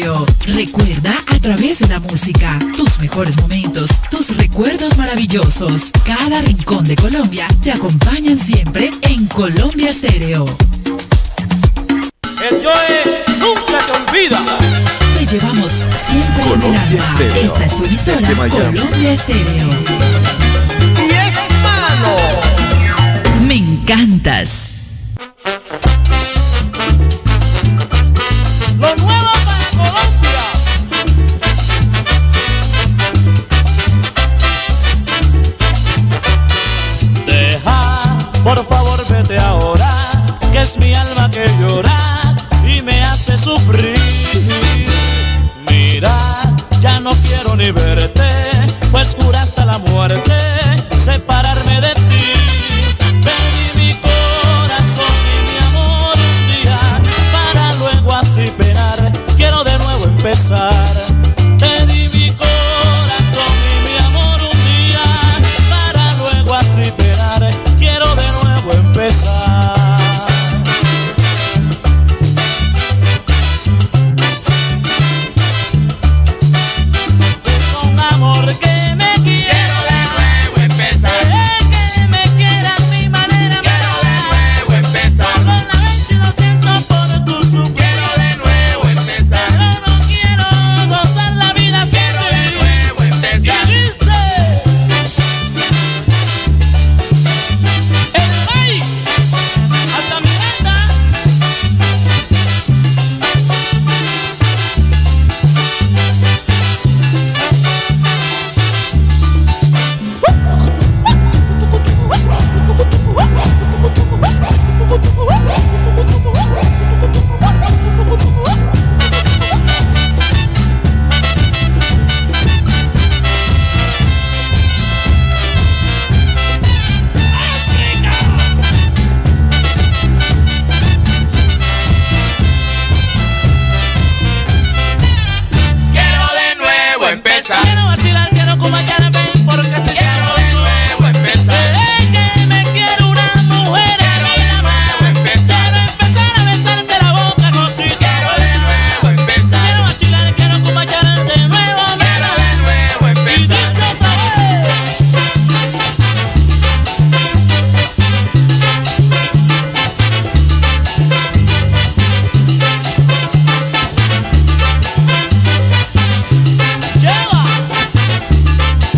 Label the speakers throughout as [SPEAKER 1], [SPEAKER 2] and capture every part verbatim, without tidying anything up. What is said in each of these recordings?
[SPEAKER 1] Estéreo. Recuerda a través de la música tus mejores momentos, tus recuerdos maravillosos. Cada rincón de Colombia te acompañan siempre en Colombia Estéreo.
[SPEAKER 2] El Joe nunca te olvida.
[SPEAKER 1] Te llevamos siempre en el alma. Esta es tu emisora, Colombia Estéreo.
[SPEAKER 2] Y es malo.
[SPEAKER 1] Me encantas.
[SPEAKER 2] Lo nuevo para Colombia. Deja, por favor, vete ahora, que es mi alma que llora y me hace sufrir. Mira, ya no quiero ni verte, pues juraste la muerte separarme de ti. Perdí mi corazón y mi amor un día para luego así penar. Quiero de nuevo empezar. Te di mi corazón y mi amor un día para luego así penar. Quiero de nuevo empezar. Quiero vacilar, quiero comachar, ven, porque te quiero de nuevo empezar. Es que me quiero una mujer. Quiero de nuevo empezar. Quiero empezar a besarte la boca, cosita. Quiero de nuevo empezar. Quiero vacilar, quiero comachar de nuevo. Quiero de nuevo empezar. Y dice otra vez. Lleva.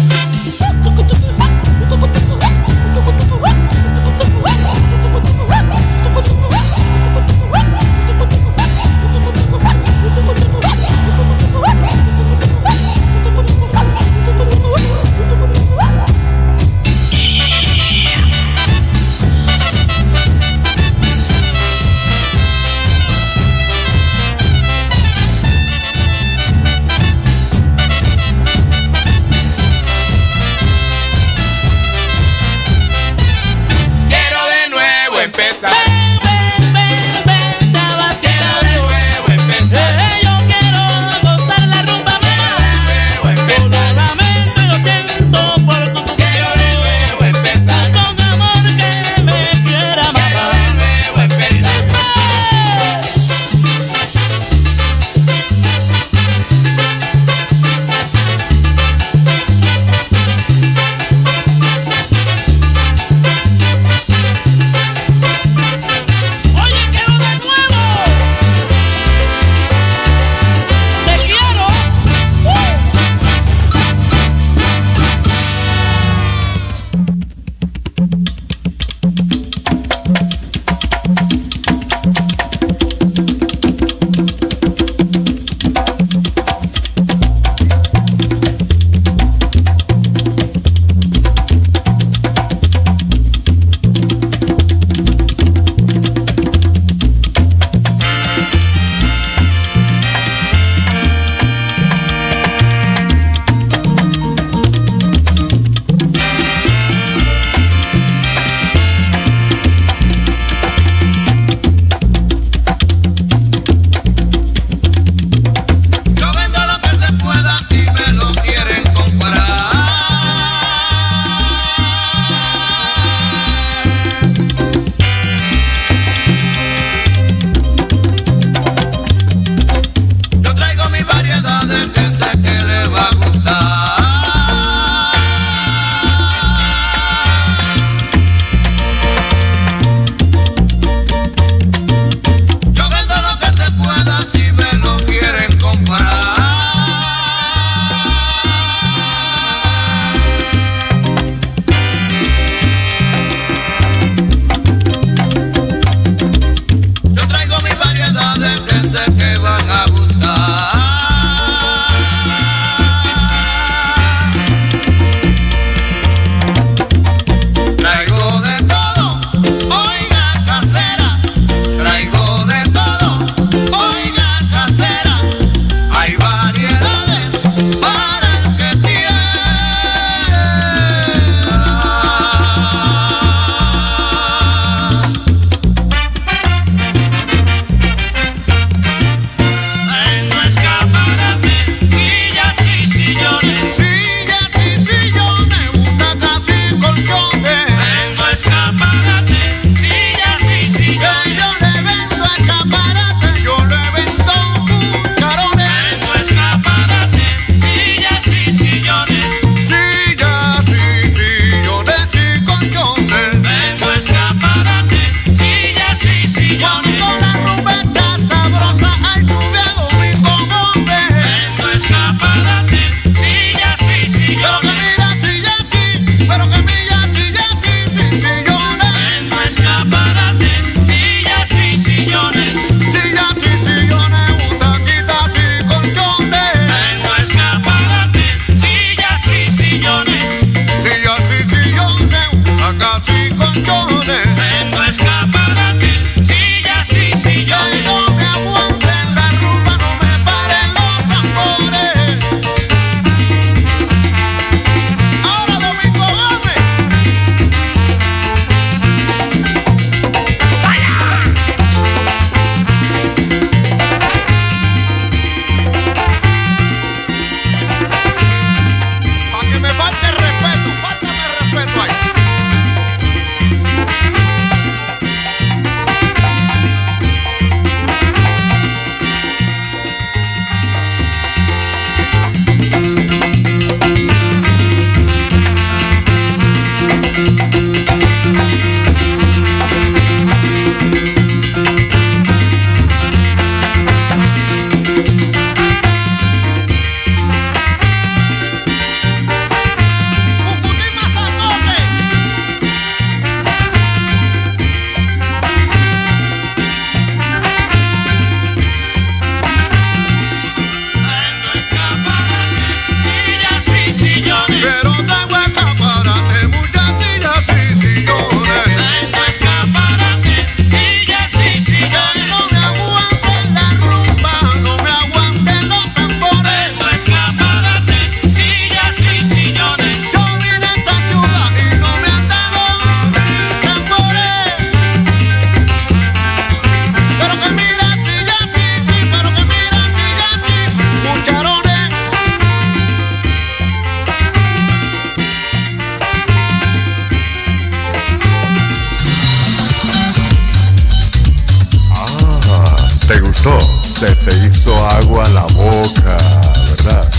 [SPEAKER 3] agua a la boca, ¿verdad?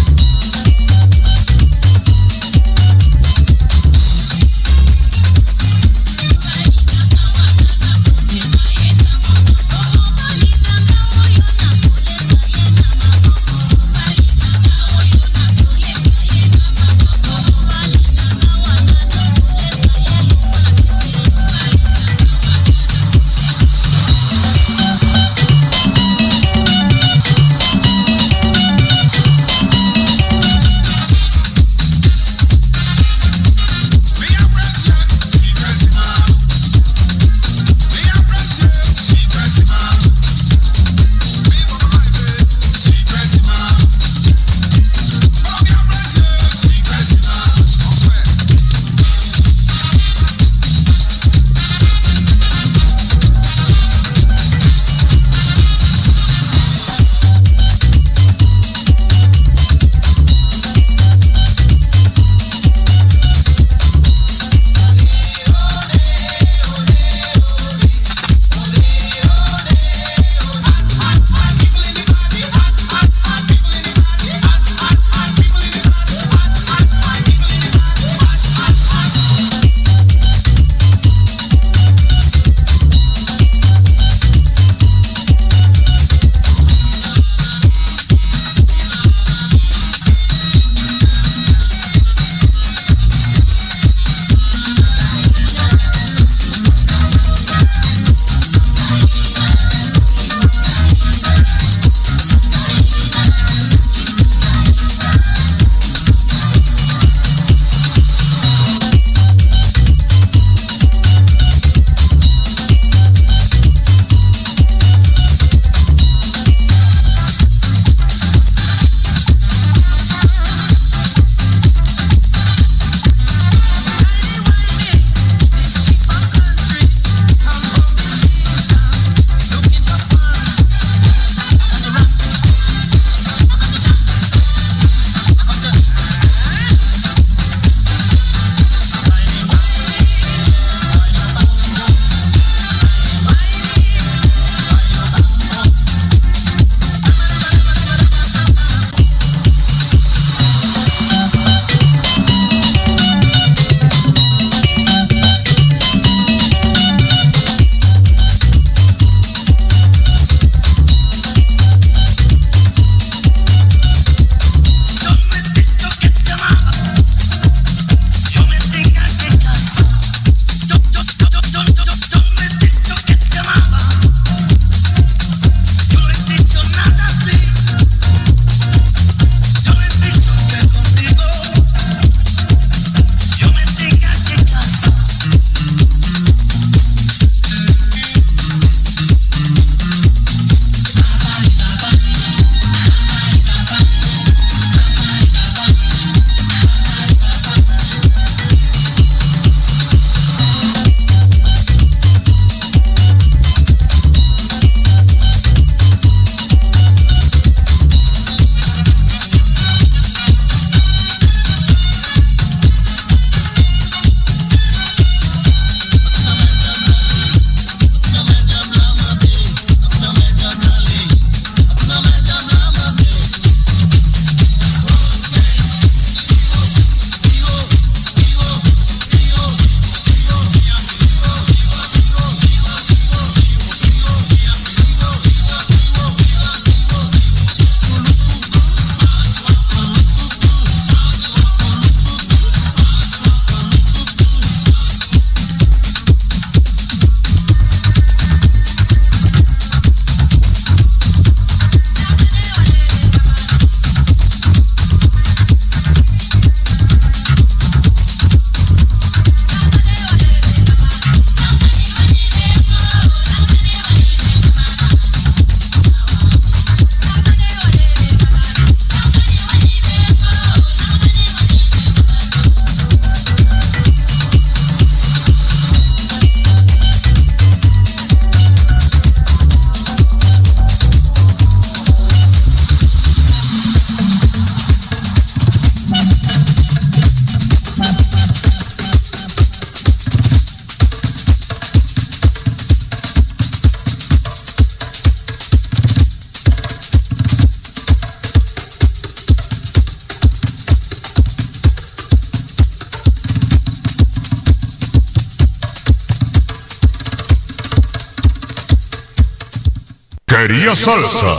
[SPEAKER 3] Galería Salsa.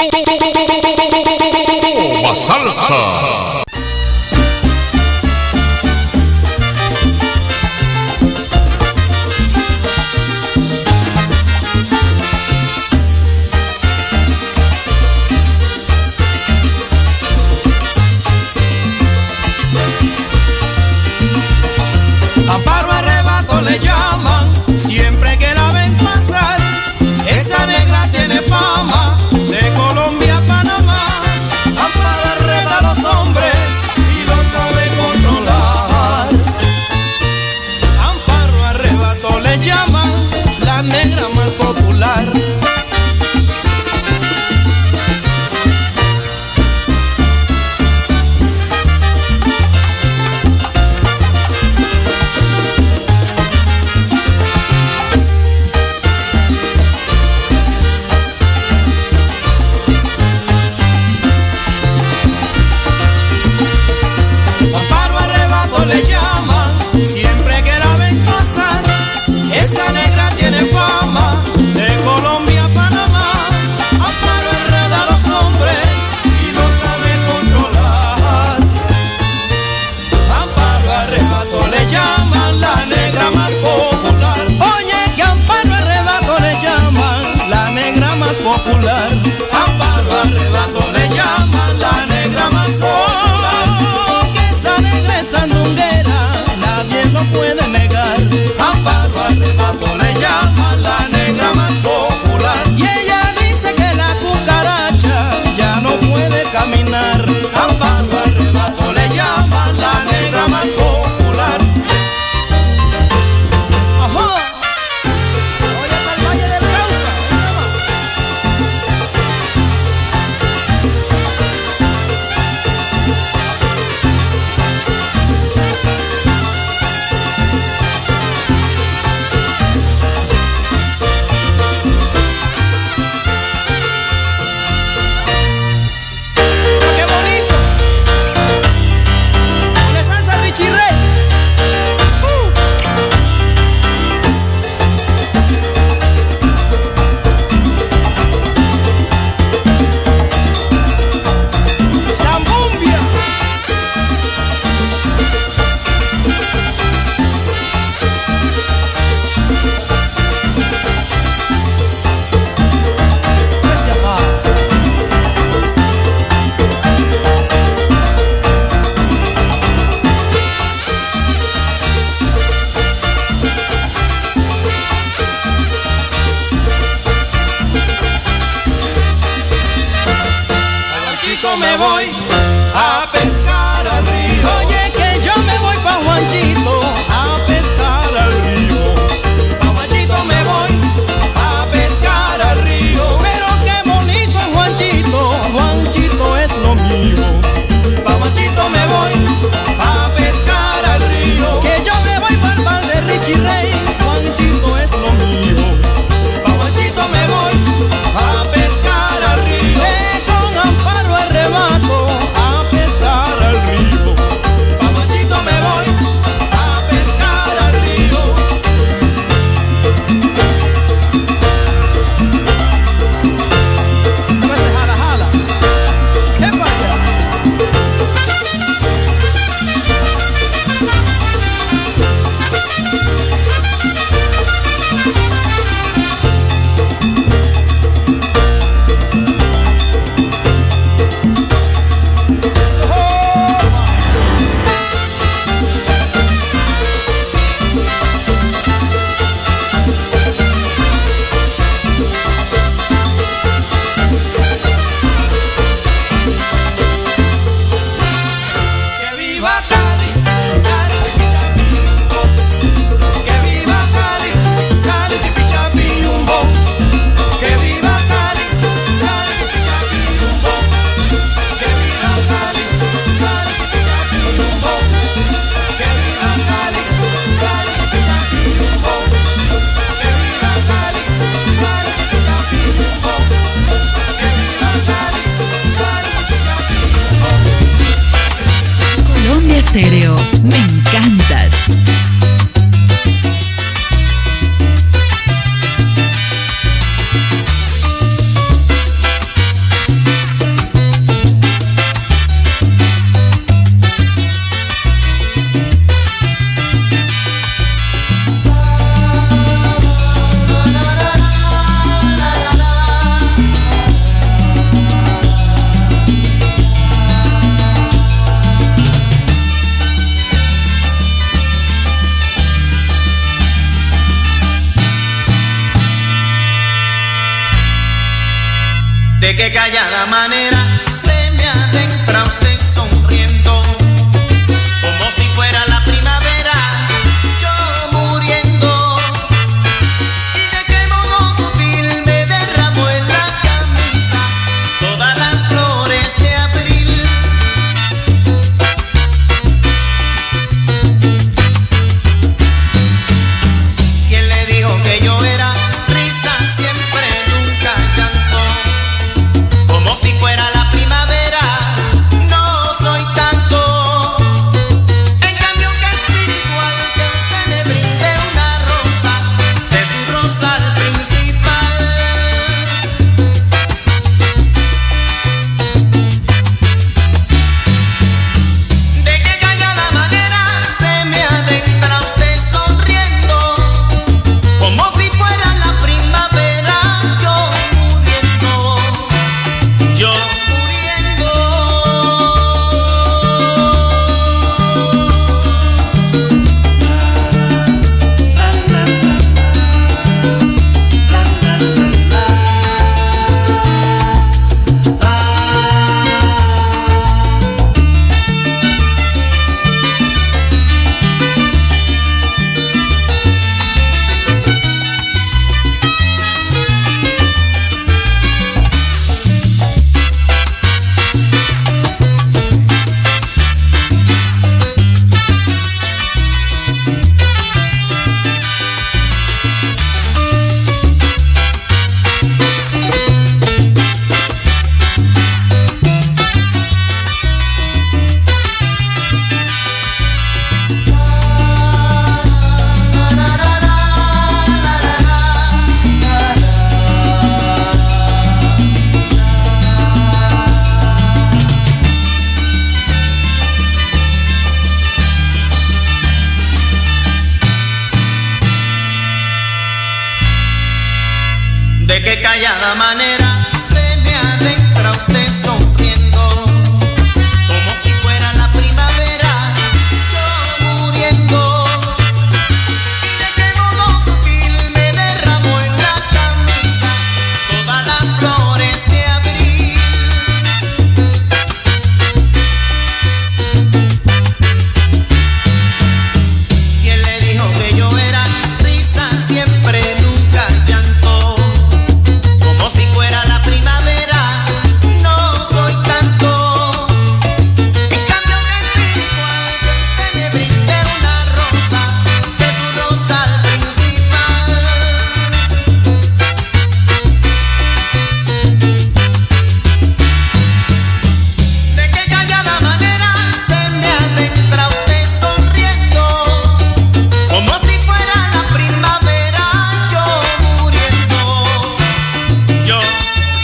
[SPEAKER 3] Toma salsa.
[SPEAKER 4] Amparo Arrebato le llaman, siempre que la ven pasar. Esa negra tiene fama de Colombia a Panamá. Amparo arreda a los hombres y los sabe controlar. Amparo Arrebato le llaman, la negra más popular. Le llaman, siempre que la ven pasar. Esa negra tiene fama de Colombia a Panamá. Amparo enreda a los hombres y los sabe controlar. Amparo Arrebato le llaman, la negra más popular. Oye, que Amparo Arrebato le llaman, la negra más popular. Amparo Arrebato le llaman, la negra más popular. Sandunguera, nadie lo puede negar. Amparo Arrebato le llama la negra más popular. Y ella dice que la cucaracha ya no puede caminar. Amparo Arrebato le llama la negra más popular. Ajá. Oye, hasta el Valle del Cauca. Me voy a pescar al río. Oye, que yo me voy pa' Juanchito a pescar al río. Pa' Juanchito me voy a pescar al río. Pero qué bonito es Juanchito, Juanchito es lo mío. Pa' Juanchito me voy a pescar al río. Que yo me voy pa'l bar de Richie Rey, Juanchito es lo mío. Pa' Juanchito me voy a pescar al río. Eh, con Amparo Arrebato a pescar al río. Pa' Juanchito me voy a pescar al río. ¿Cómo se jala, jala? ¿Qué pasa? Que viva Cali, Cali, Chipichapiyumbo. Que viva Cali, Cali, Chipichapiyumbo. Que viva Cali, Cali, Chipichapiyumbo. Que viva Cali, Cali, Chipichapiyumbo. Que viva Cali, Cali, Chipichapiyumbo. Que viva Cali, Cali, Chipichapiyumbo. Que viva Cali, Cali, Chipichapiyumbo.
[SPEAKER 1] Colombia Estéreo, me encantas.
[SPEAKER 5] De qué callada manera se me adentra usted sonriendo, como si fuera la primavera, yo muriendo. Y de qué modo sutil me derramó en la camisa todas las flores de abril. ¿Quién le dijo que yo era risa siempre, nunca llanto? Como si fuera la primavera, no soy tanto. En cambio que espiritual, que usted me brinde una rosa de su rosal principal. De qué callada manera se me adentra usted sonriendo, como si fuera la primavera, yo muriendo, yo muriendo. De qué callada manera se me adentra usted sonriendo, como si fuera la primavera, yo muriendo. Y de qué modo sutil me derramó en la camisa todas las flores de abril. ¿Quién le dijo que yo era risa siempre, nunca llanto? Como si fuera la primavera, no soy tanto. En cambio que espiritual, que usted me brinde una rosa de su rosal principal. De qué callada manera se me adentra usted sonriendo, como si fuera la primavera, yo muriendo, yo muriendo.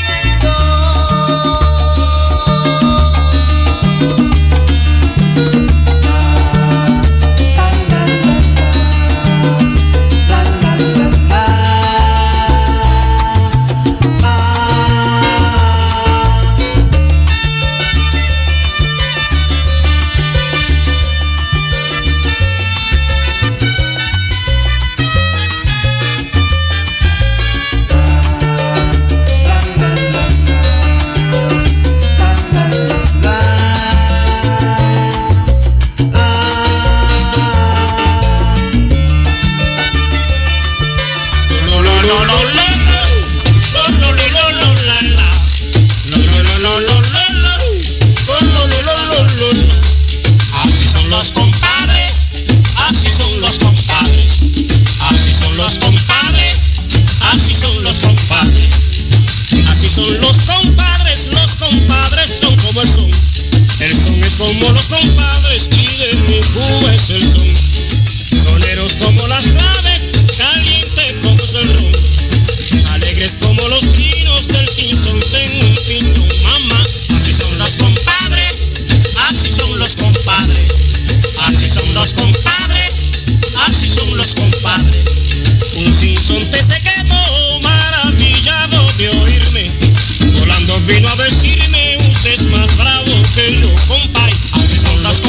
[SPEAKER 6] Así son los compadres, así son los compadres, así son los compadres, así son los compadres, así son los compadres, los compadres son como el son, el son es como los compadres y de mi Cuba es el son, soneros como las claves, calientes como es el ron, alegres como los pinos del sinsonte en un pino, mamá, así son los compadres, así son los compadres, así son los compadres, así son los compadres. Un sinsonte se quedó maravillado de oírme, volando vino a decirme, usted es más bravo que lo compay, así son los compadres.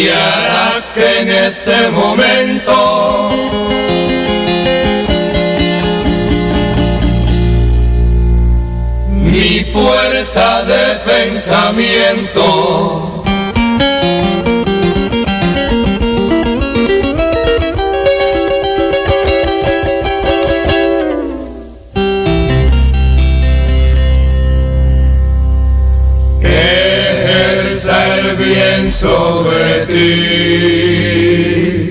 [SPEAKER 7] y harás que en este momento mi fuerza de pensamiento el bien sobre ti.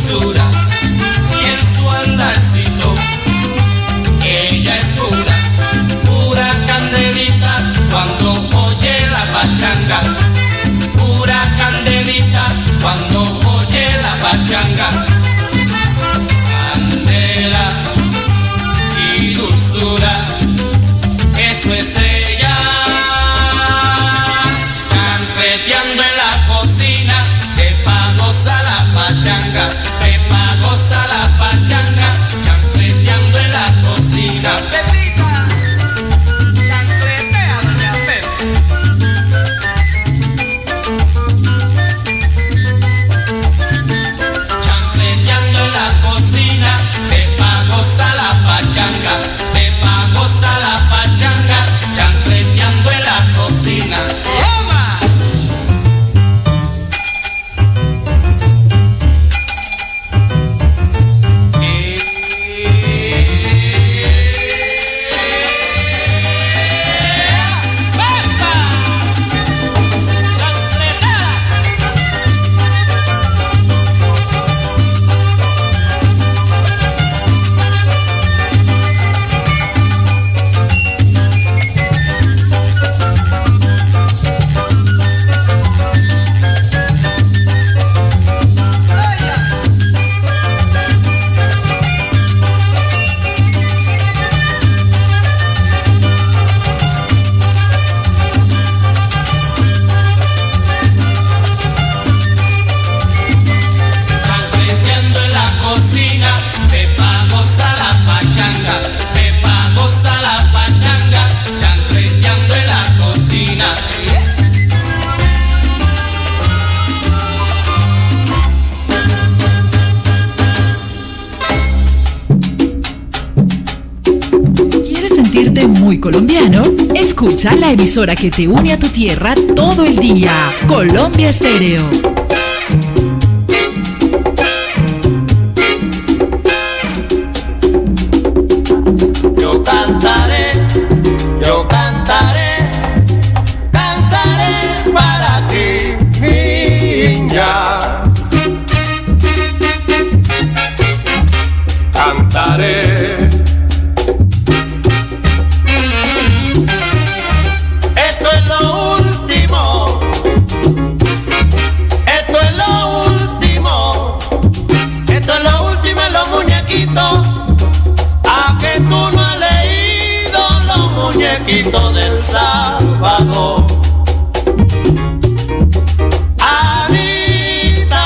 [SPEAKER 8] dulzura y en su andarcito ella es pura, pura candelita cuando oye la pachanga, pura candelita cuando oye la pachanga. Candela y dulzura, eso es ella, chancleteando en la cocina, que pa' goza la pachanga, que pa' goza la pachanga, chancleteando en la cocina. Pepita, chancletea, doña Pepe. Chancleteando en la cocina, que pa' goza la pachanga, que pa' goza la pachanga, chancleteando en la cocina. ¡Toma! Chancleteando en la cocina, Pepa goza la pachanga, Pepa goza la pachanga, chancleteando en la cocina.
[SPEAKER 1] ¿Quieres sentirte muy colombiano? Escucha la emisora que te une a tu tierra todo el día. Colombia Estéreo.
[SPEAKER 5] Yo cantaré, yo cantaré, cantaré para ti, niña. Cantaré. Esto es lo último, esto es lo último, esto es lo último en los muñequitos. A que tú no has leído los muñequitos del sábado. Anita,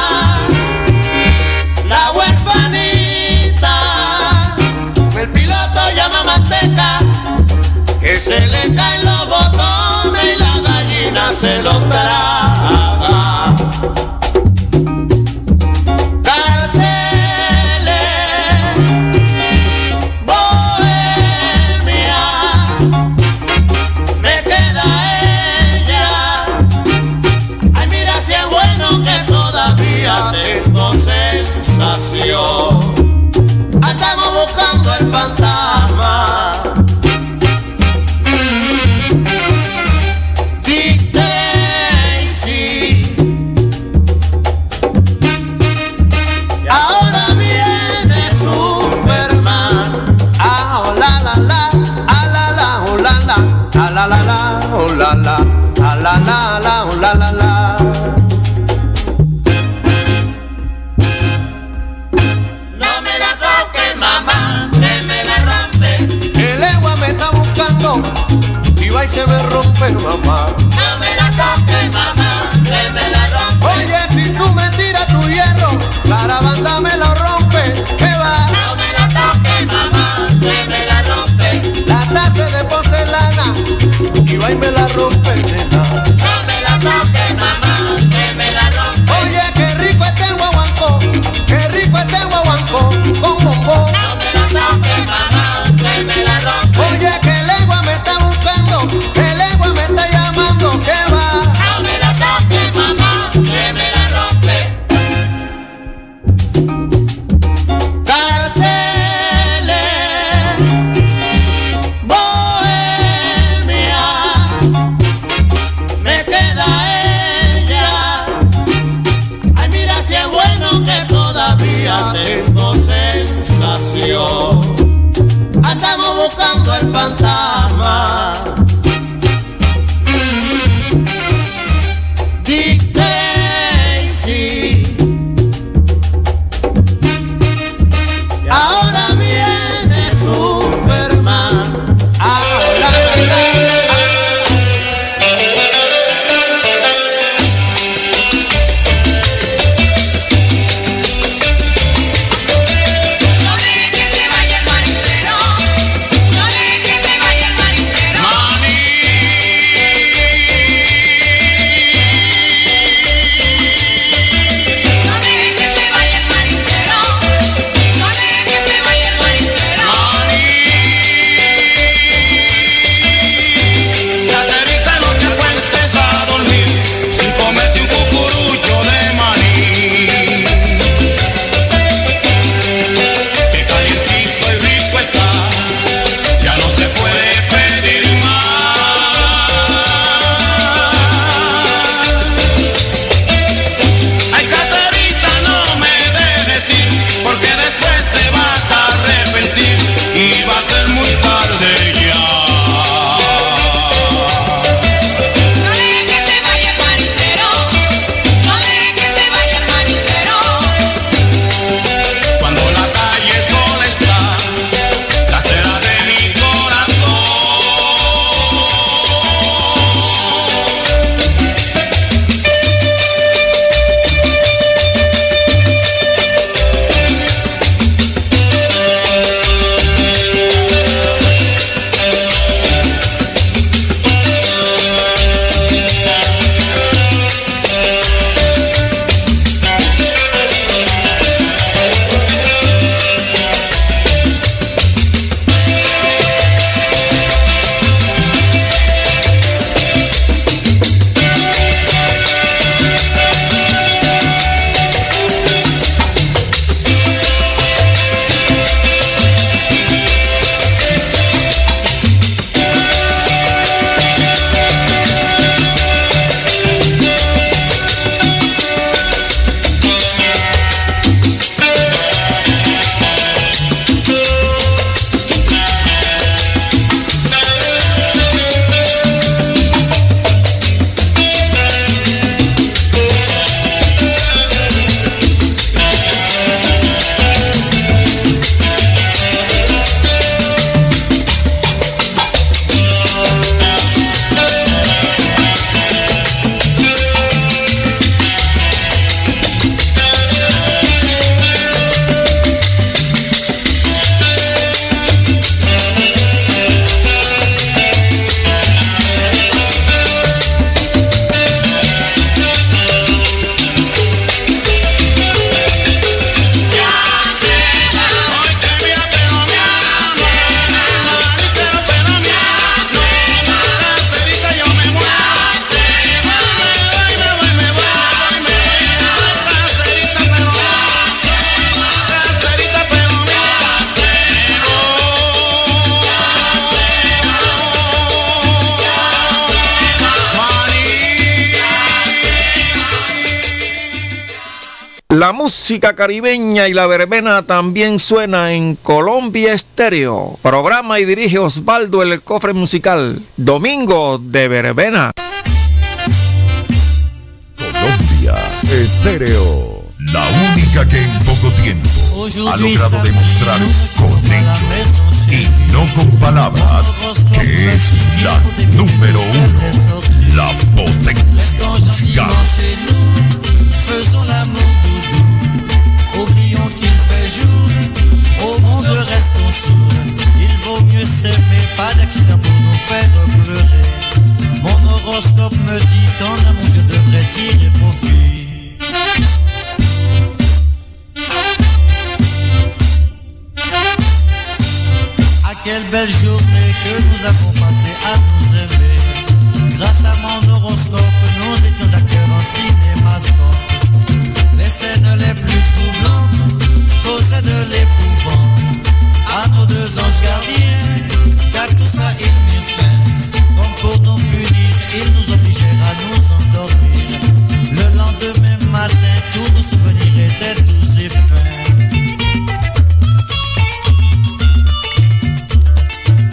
[SPEAKER 5] la huerfanita, el piloto llama manteca, que se le caen los botones y la gallina se lo traga. Carteles, bohemia, me queda ella. Ay, mira si es bueno que todavía tengo sensación. Andamos buscando el fantasma. Dick Tracy. Y ahora viene Superman. Ah, oh la la la, ah la la, oh la la, ah la la la, oh la la, ah la la la, oh la la la. No me la toques, mamá, que me la rompe. El agua me está buscando y va y se me rompe, mamá. No me la toques, mamá, que me la rompe. Oye, si tú me tiras tu hierro, la banda me lo rompe. ¿Qué va? No me la toques, mamá, que me la rompe. La taza de porcelana y va y me la rompe, nena. No me la toques, mamá, que me la rompe. Oye, qué rico este guaguancó, qué rico este guaguancó, con bombón. No me la toques, mamá, que me la rompe. Oye, que lengua me está buscando, que lengua me está llamando, ¿qué va? No me la toques, mamá. buscando el fantasma. Dick Tracy. Y ahora viene Superman. Ahora,
[SPEAKER 9] La música caribeña y la verbena también suena en Colombia Estéreo. Programa y dirige Osvaldo el Cofre Musical. Domingo de Verbena.
[SPEAKER 3] Colombia Estéreo. La única que en poco tiempo ha logrado demostrar con hechos y no con palabras que es la número uno, la potencia musical.
[SPEAKER 10] Faisons l'amour doudou, oublions qu'il fait jour, au monde restons sourds, il vaut mieux s'aimer, pas d'accident pour nous faire pleurer. Mon horoscope me dit qu'en amour je devrais tirer profit. Ah, quelle belle journée que nous avons passée à nous aimer. Grâce à mon horoscope, nous étions acteurs en cinémascope. Les scènes les plus troublantes causaient de l'épouvante à nos deux anges gardiens, car tout ça ils mirent fin. Comme pour nous punir, ils nous obligèrent à nous endormir. Le lendemain matin, tous nos souvenirs étaient doux et fins.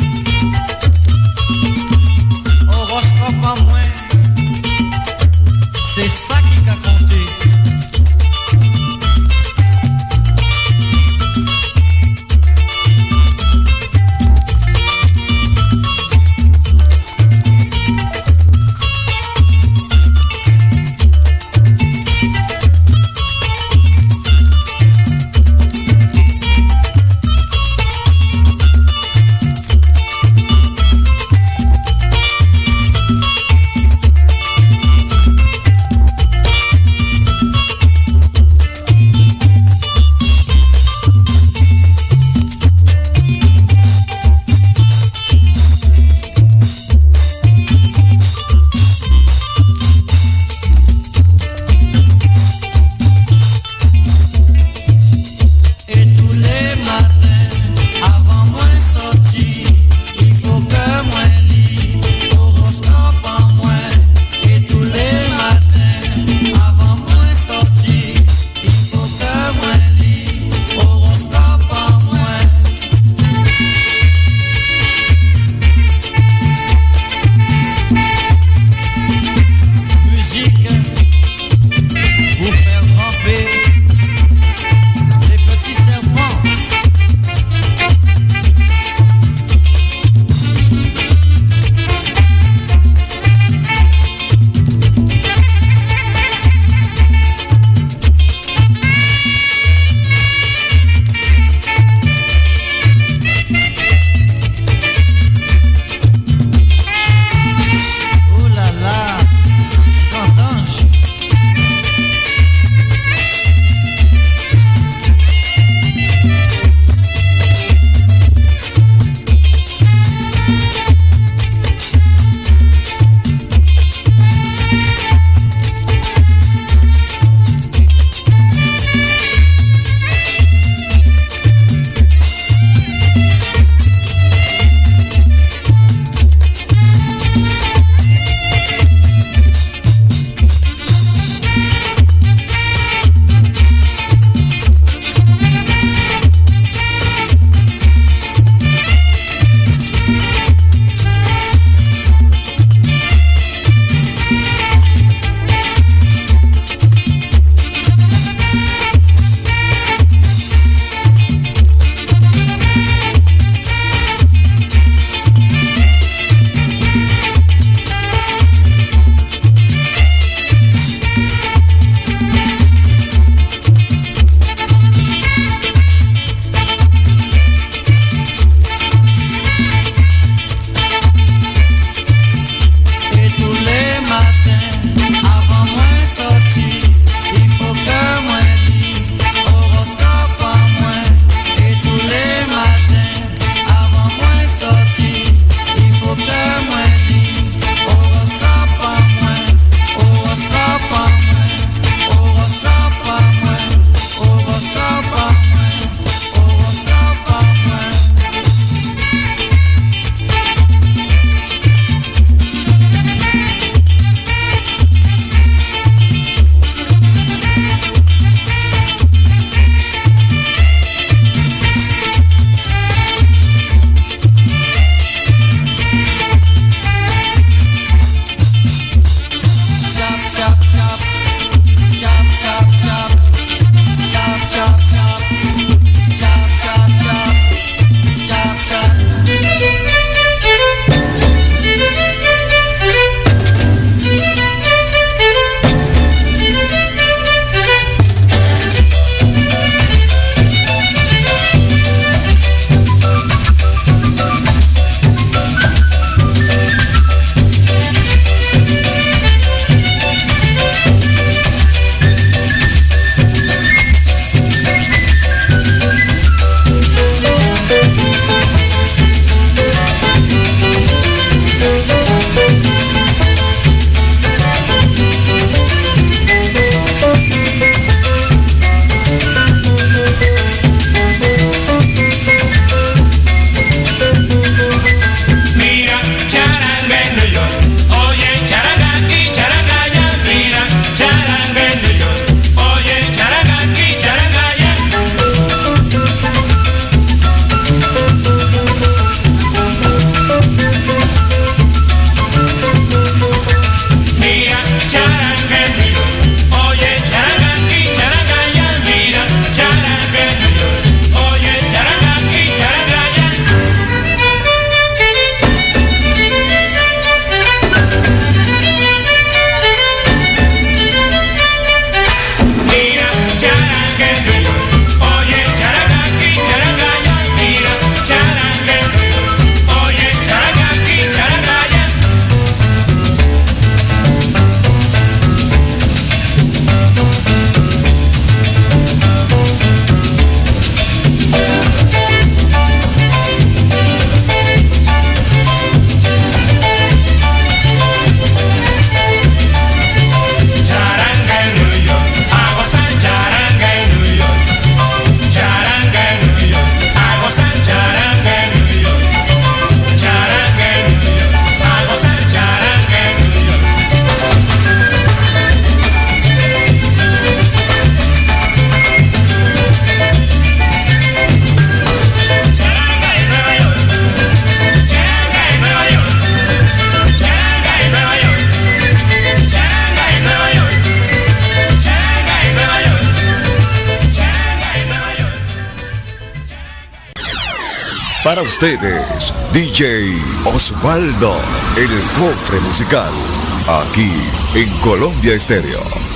[SPEAKER 3] Para ustedes, D J Osvaldo, el cofre musical, aquí en Colombia Estéreo.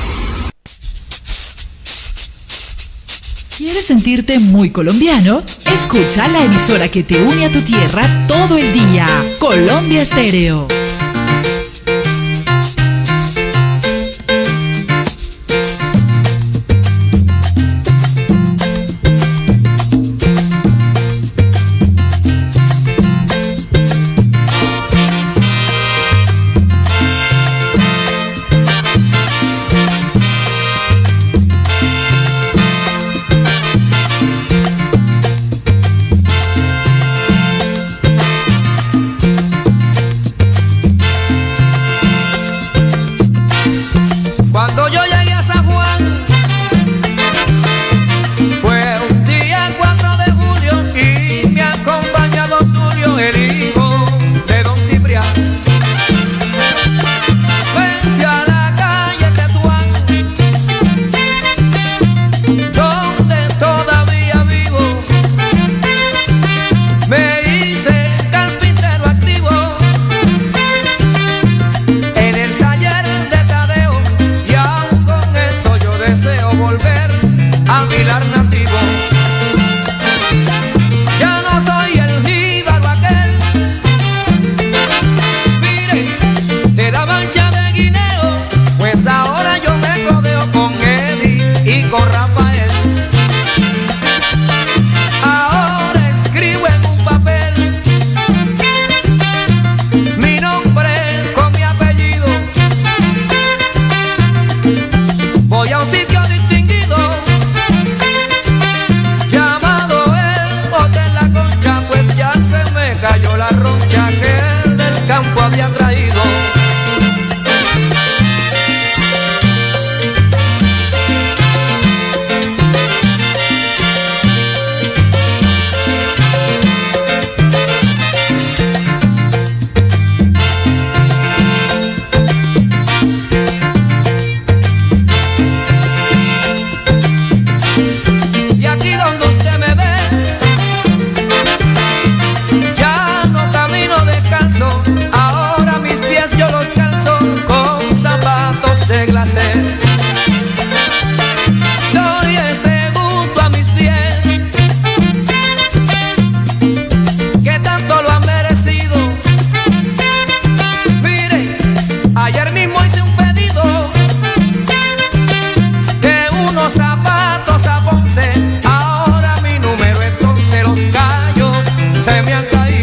[SPEAKER 1] ¿Quieres sentirte muy colombiano? Escucha la emisora que te une a tu tierra todo el día. Colombia Estéreo.
[SPEAKER 4] Cuando yo llegué a San Juan, fue un día cuatro de julio y me acompaña don Tulio, el hijo de don Ciprián. Frente a la calle Tetuán, donde todavía vivo, me hice carpintero activo en el taller de Tadeo. Deseo volver a Pilar nativo. Ya no soy el jíbaro aquel, mire, de la mancha de guineo, pues ahora yo me codeo con Eddie y con Rafael. Ahora escribo en un papel mi nombre con mi apellido. Voy a un sitio distinguido llamado el Hotel La Concha, pues ya se me cayó la roncha que el del campo había traído. De glacé, doy ese gusto a mis pies que tanto lo han merecido. Mire, ayer mismo hice un pedido de unos zapatos a Ponce. Ahora mi número es once, los callos se me han caído.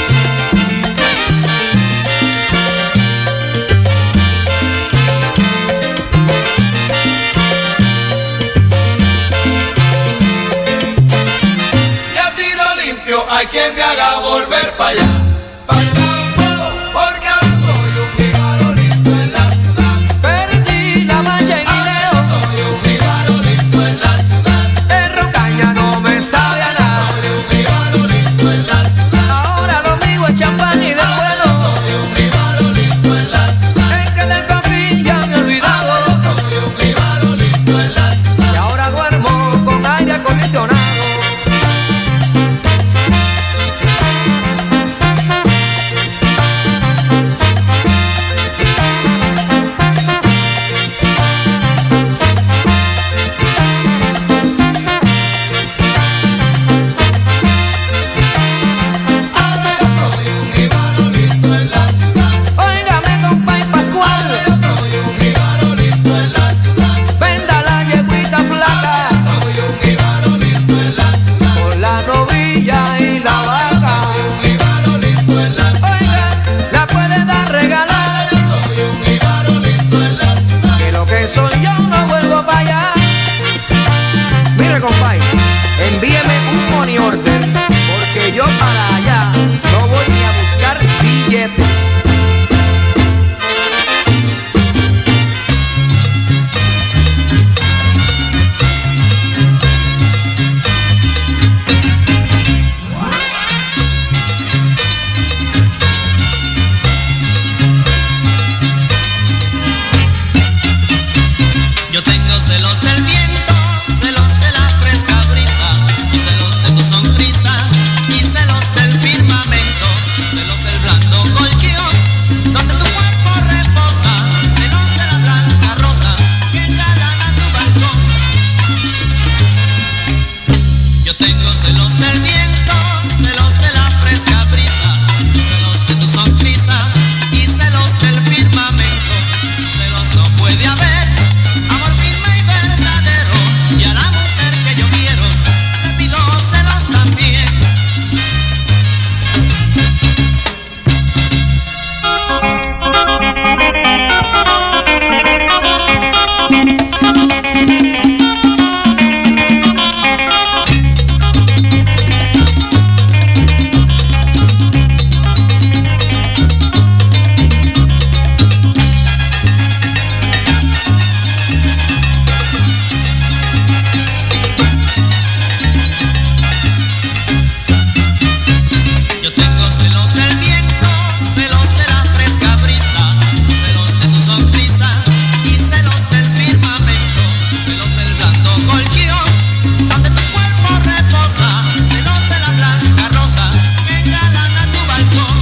[SPEAKER 7] Hay quien me haga volver para allá, para allá no puedo, porque ahora soy un jíbaro listo en la ciudad.
[SPEAKER 4] Perdí la mancha en guineo,
[SPEAKER 7] ahora soy un jíbaro listo en la ciudad.
[SPEAKER 4] En Rocaña no me sabe a nada,
[SPEAKER 7] soy un jíbaro listo en la ciudad.
[SPEAKER 4] Ahora lo mío es champán y del bueno,
[SPEAKER 7] soy un jíbaro listo en la ciudad.
[SPEAKER 4] es que del campín ya me he olvidado,
[SPEAKER 7] ahora soy un jíbaro listo en la ciudad.
[SPEAKER 4] y ahora duermo con aire acondicionado.
[SPEAKER 5] celos del viento, celos de la fresca brisa, celos de tu sonrisa y celos del firmamento. Celos no puede haber, amor firme y verdadero, y a la mujer que yo quiero le pido celos también. Yo tengo celos del viento, celos de la fresca brisa, celos de tu sonrisa y celos del firmamento, celos del blando colchón donde tu cuerpo reposa, celos de la blanca rosa que engalana tu balcón.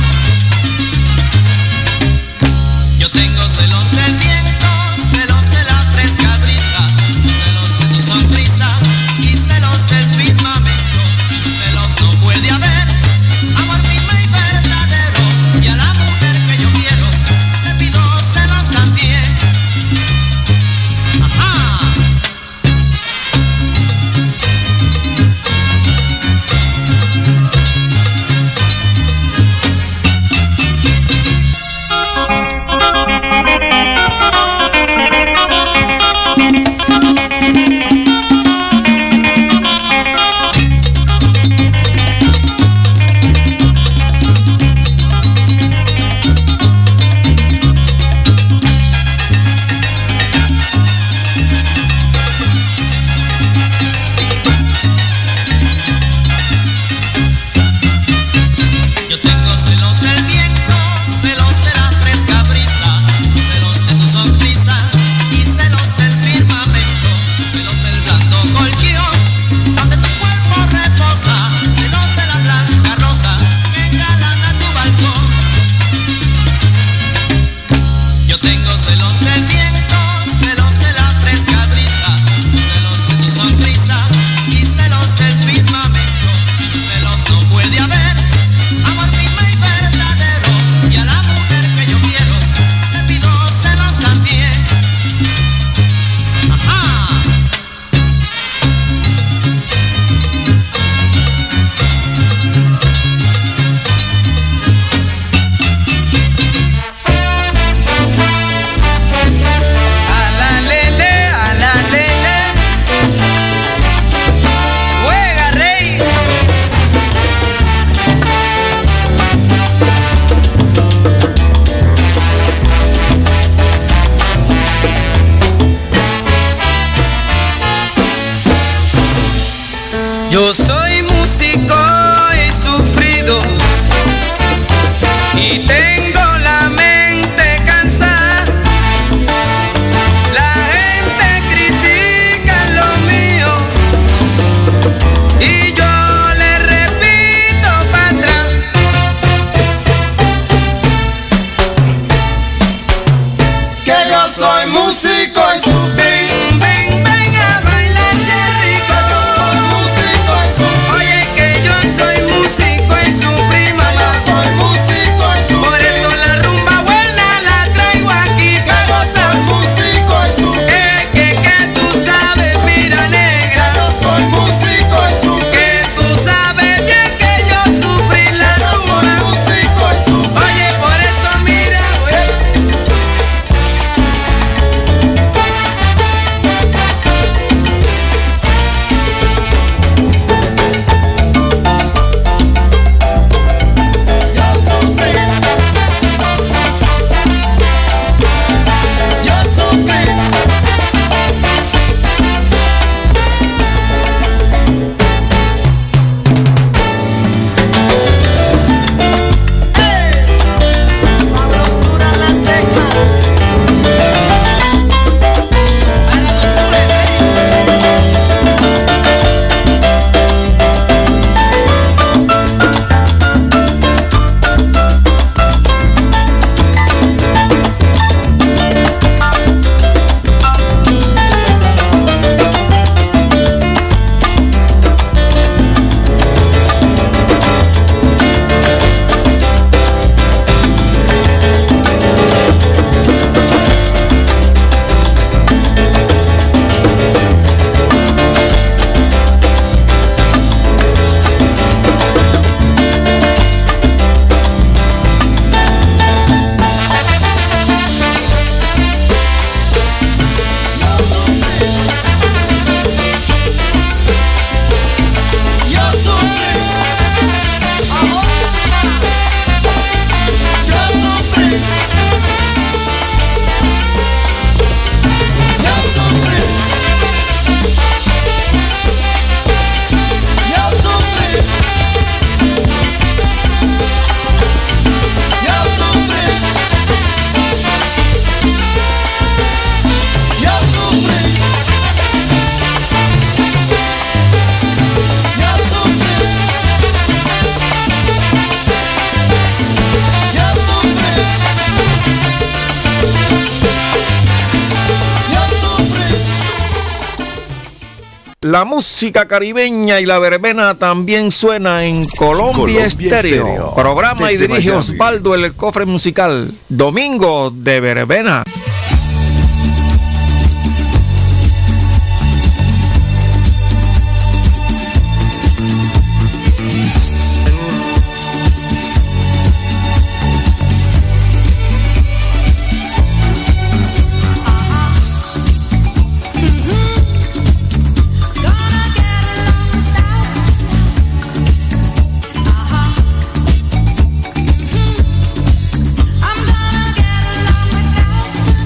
[SPEAKER 5] Yo tengo celos del viento, celos de la fresca brisa, celos de tu sonrisa y celos del firmamento. Celos no puede haber, amor firme y verdadero, y a la mujer que yo quiero le pido celos también. Ajá. Yo tengo celos del viento, celos de la fresca brisa, celos de tu sonrisa y celos del firmamento, celos del blando colchón donde tu cuerpo reposa, celos de la blanca rosa que engalana tu balcón. Yo tengo celos del viento, celos de la fresca brisa, celos de tu sonrisa y celos del firmamento. Celos no puede haber, amor firme y verdadero, y a la mujer que yo quiero le pido celos también. Ajá.
[SPEAKER 4] A la lele, a la lele, juega rey. Yo soy músico y sufrido y tengo la mente cansada. La gente critica lo mío y yo le repito para atrás
[SPEAKER 7] Que yo soy músico y sufrí.
[SPEAKER 4] ven, ven a bailar qué rico.
[SPEAKER 7] Soy músico y sufrí.
[SPEAKER 4] Oye que yo
[SPEAKER 9] La música caribeña y la verbena también suena en Colombia, Colombia Estéreo. Estéreo. Programa y dirige Miami. Osvaldo el Cofre Musical. Domingo de verbena.
[SPEAKER 11] I'm gonna get along without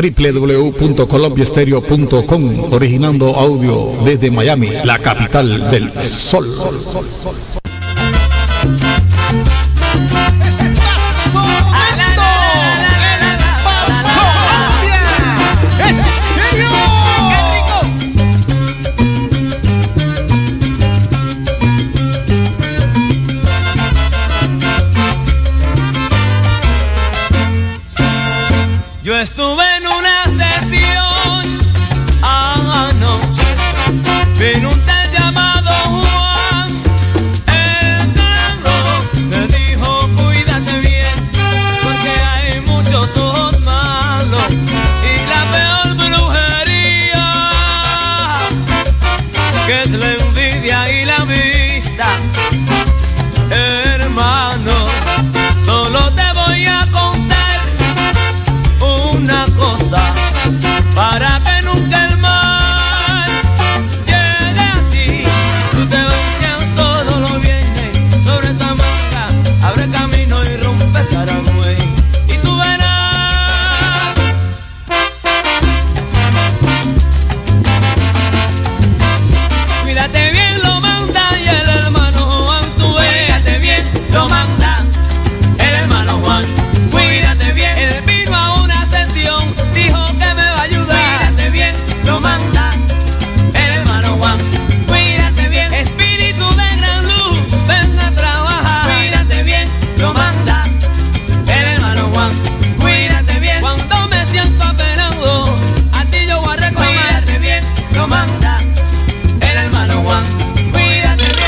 [SPEAKER 11] doble u doble u doble u punto colombia estéreo punto com, originando audio desde Miami, la capital del sol.
[SPEAKER 4] Yo estuve en una sesión anoche, vino un tal llamado Juan, el negro me dijo cuídate bien, porque hay muchos ojos malos y la peor brujería, que es la envidia y la vista. Hermano, solo te voy a contar una cosa, para que nunca el mal llegue a ti. Tú te volteas todos los viernes sobre esta manga, abre camino y rompe Saragüey, y tú verás. Cuídate bien, lo manda y el hermano Juan, tú cuídate bien, lo manda el hermano Juan, cuídate bien. Él vino a una sesión, dijo que me va a ayudar. Cuídate bien, lo manda el hermano Juan, cuídate bien. Espíritu de gran luz, ven a trabajar. Cuídate bien, lo manda el hermano Juan, cuídate bien. Cuando me siento apenado, a ti yo voy a reclamar. Cuídate bien, lo manda el hermano Juan, cuídate bien.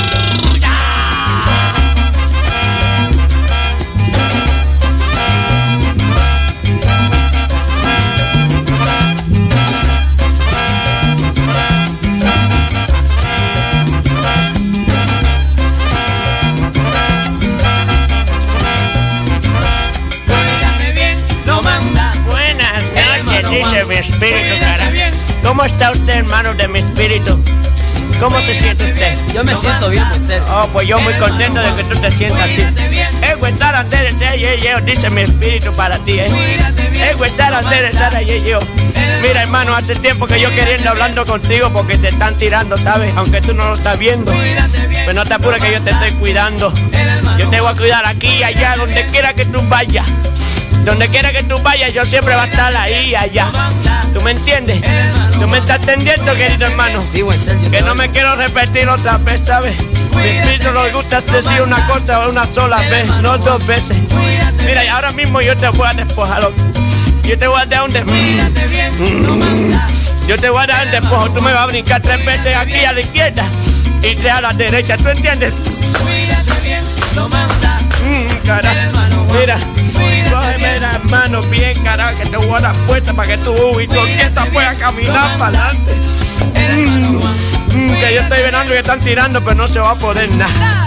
[SPEAKER 4] Cuídate bien, lo manda.
[SPEAKER 12] Buenas noches,
[SPEAKER 4] hermano
[SPEAKER 12] dice
[SPEAKER 4] Juan,
[SPEAKER 12] mi espíritu,
[SPEAKER 4] cuídate
[SPEAKER 12] cara.
[SPEAKER 4] bien.
[SPEAKER 12] ¿Cómo está usted, hermano de mi espíritu? ¿Cómo se siente usted?
[SPEAKER 13] Yo me siento bien, Moisés.
[SPEAKER 12] Oh, pues yo muy contento de que tú te sientas así. Eh, güestar Anderes, eh, eh, eh, dice mi espíritu para ti, eh. Eh, güestar Anderes, eh, eh, eh. Mira, hermano, hace tiempo que yo queriendo hablando contigo porque te están tirando, ¿sabes? Aunque tú no lo estás viendo. Pues no te apures que yo te estoy cuidando. Yo te voy a cuidar aquí y allá, donde quiera que tú vayas. Donde quiera que tú vayas, yo siempre voy a estar ahí y allá. ¿Tú me entiendes? ¿Tú me estás entendiendo, querido hermano?
[SPEAKER 13] Sí, Moisés.
[SPEAKER 12] Que no me quiero repetir otra vez, ¿sabes? Mi espíritu le gusta decir una cosa una sola vez, no dos veces. Mira, y ahora mismo yo te voy a despojar. Yo te voy a dar un despojo. Yo te voy a dar un despojo. Tú me vas a brincar tres veces aquí a la izquierda y tres a la derecha. ¿Tú entiendes? Mm, cara. Mira, cógeme las manos bien, carajo, que te voy a dar fuerza para que tú y tu orquesta puedas caminar para adelante. Mm, mm, que yo estoy viendo que están tirando, pero no se va a poder nada.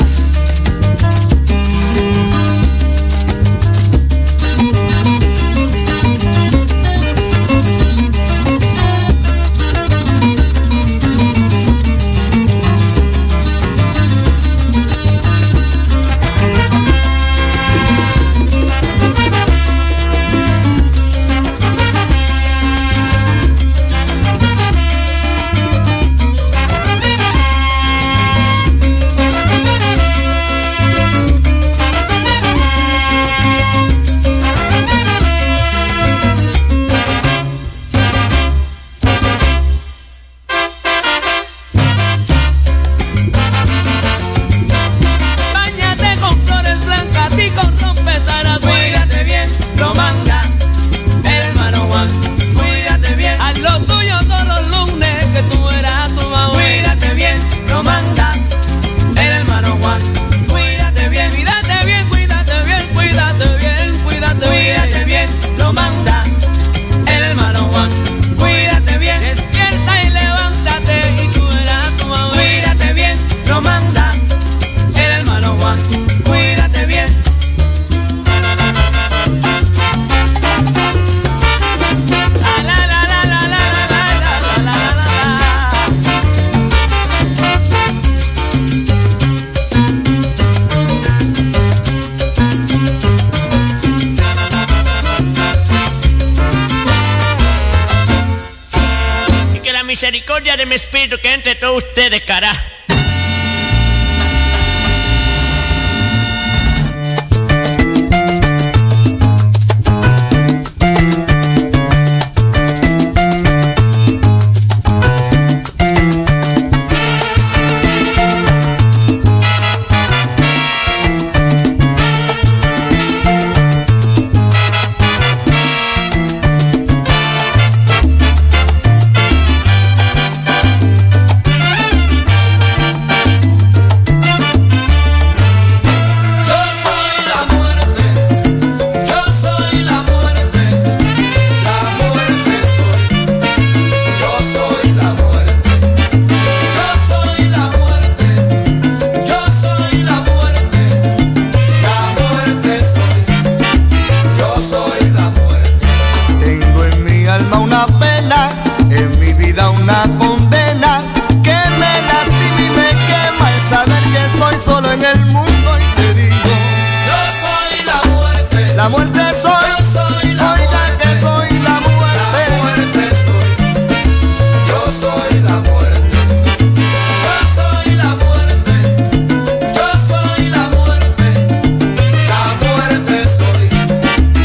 [SPEAKER 12] la misericordia de mi espíritu que entre todos ustedes, carajo.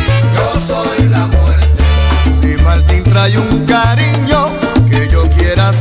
[SPEAKER 13] Hay un cariño que yo quiera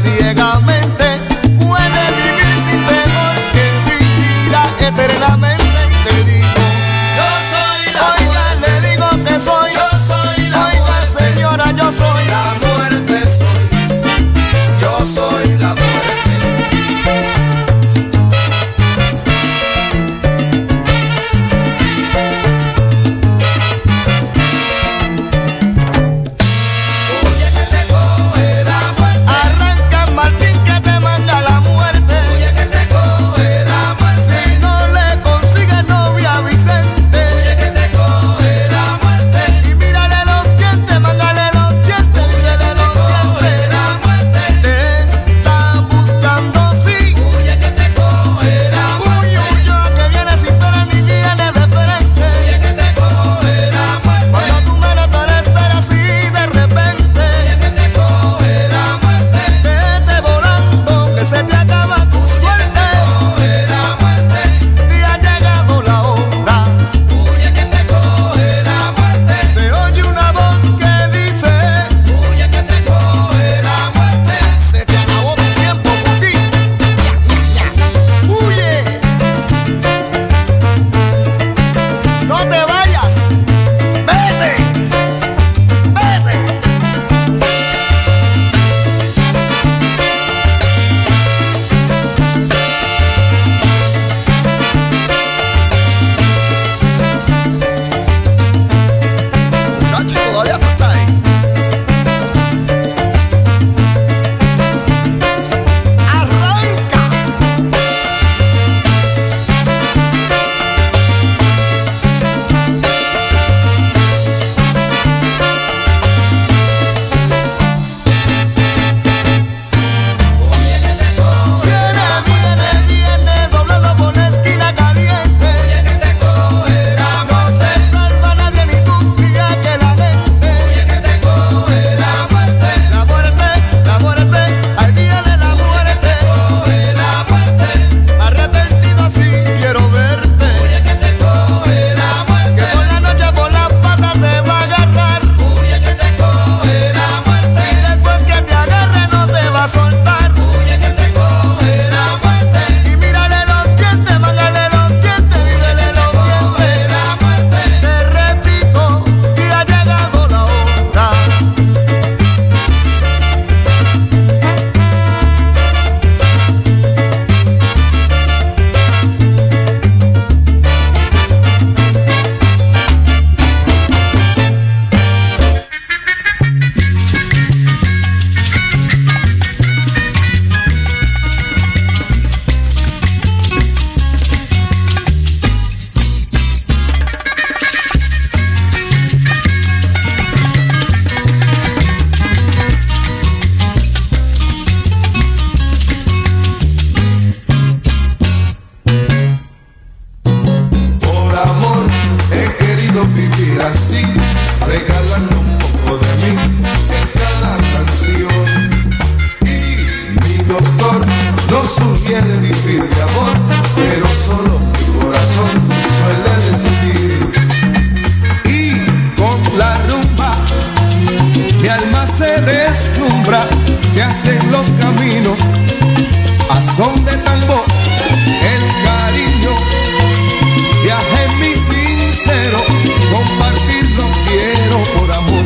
[SPEAKER 13] sugiere vivir de amor, pero solo mi corazón suele decidir. Y con la rumba mi alma se deslumbra, se hacen los caminos a son de tambor. El cariño viaja en mi sincero, compartirlo quiero por amor.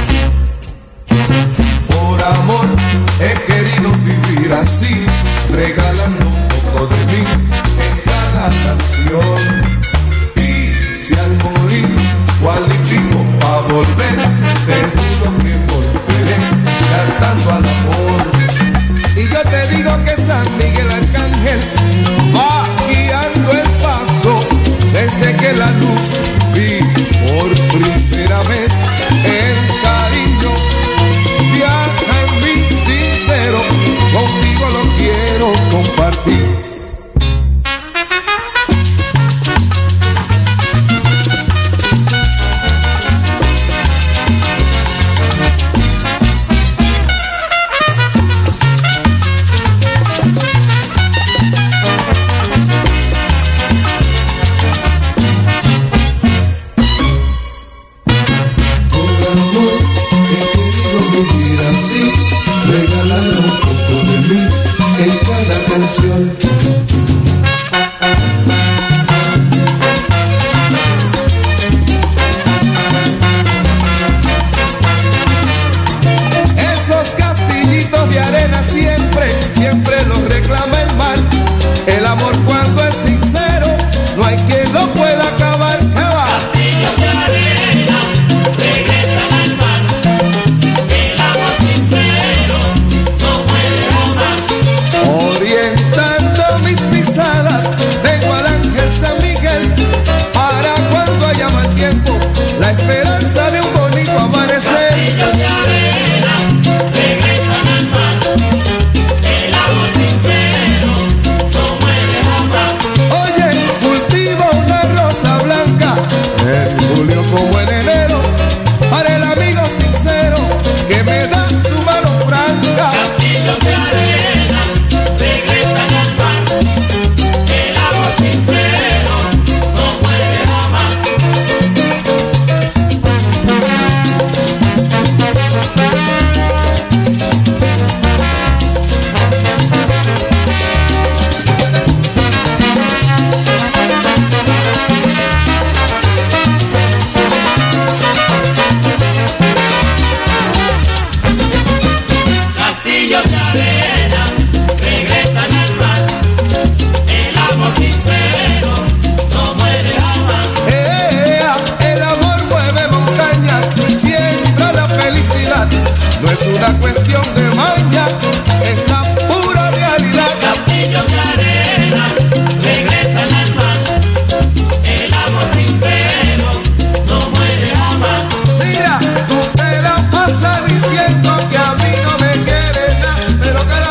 [SPEAKER 13] Por amor he querido vivir así, regalando un poco de mí en cada canción. Y si al morir cualifico pa' volver, te juro que volveré cantando al amor. Y yo te digo que San Miguel Arcángel va guiando el paso desde que la luz vi por primera vez. El cariño viaja en mí sincero, contigo lo quiero compartir. Regalando un poco de mí en cada canción. Esos castillitos de arena siempre, siempre los reclama el mar. El amor cuando es sincero, no hay quien lo pueda acabar. ¿Qué va?
[SPEAKER 8] Castillos de arena regresan al mar. El amor sincero no muere jamás.
[SPEAKER 13] Orientando mis pisadas, tengo al ángel San Miguel, para cuando haya mal tiempo, la esperanza de un bonito amanecer.
[SPEAKER 8] Castillos de arena regresan al mar. El amor sincero no muere jamás.
[SPEAKER 13] Oye, cultivo una rosa blanca en julio como en enero, para el amigo sincero que me da su mano franca.
[SPEAKER 8] Castillos de arena regresan al mar. El amor sincero no muere jamás. Castillos de arena regresan al mar. El amor sincero no muere jamás.
[SPEAKER 13] Ea, el amor mueve montañas, siembra la felicidad. No es una cuestión de maña, es la pura realidad.
[SPEAKER 8] Castillos de arena regresan al mar. El amor sincero no muere jamás.
[SPEAKER 13] Mira, tú te la pasas diciendo que a mí no me quieres nada, pero que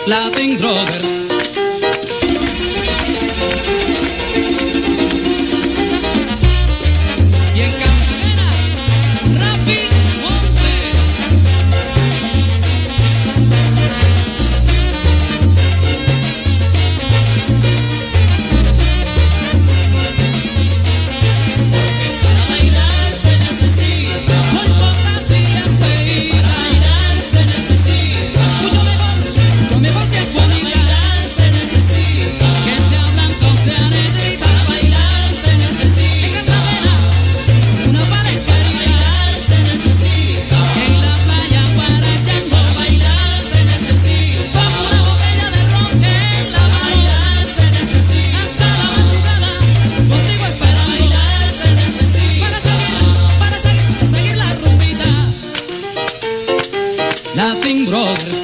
[SPEAKER 14] Latin Brothers. Y en Cartagena, Rafi Montes. Porque para bailar se necesita muy pocas días feas. Para bailar se necesita mucho mejor, mucho mejor si es bonita. Para bailar se necesita que sea blanco, sea negrita. Para bailar se necesita en Cartagena una pareja. Para bailar se necesita en la playa Guarachango. Para bailar se necesita como una botella de ron en la mano. Para bailar se necesita hasta la madrugada contigo es para bailar se necesita para seguir, para seguir, para seguir la rumbita. Latin Brothers.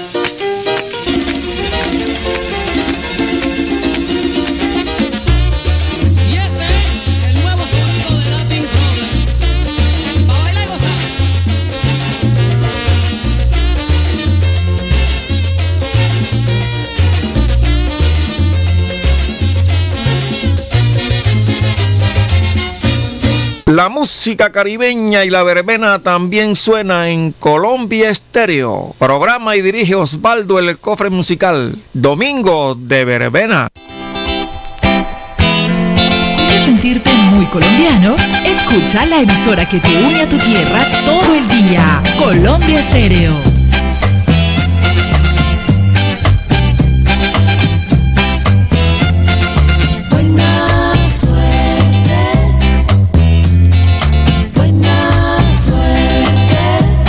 [SPEAKER 14] Y este es el nuevo sonido de Latin Brothers. Pa' bailar y gozar.
[SPEAKER 9] La música caribeña y la verbena también suena en Colombia Estéreo. Programa y dirige Osvaldo el Cofre Musical. Domingo de Verbena.
[SPEAKER 1] ¿Quieres sentirte muy colombiano? Escucha la emisora que te une a tu tierra todo el día. Colombia Estéreo.
[SPEAKER 15] Buena suerte, buena suerte,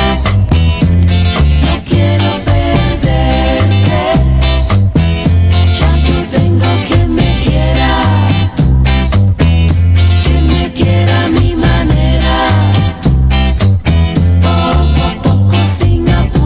[SPEAKER 15] no quiero perderte, ya yo tengo quien me quiera, quien me quiera a mi manera, poco a poco sin apuro.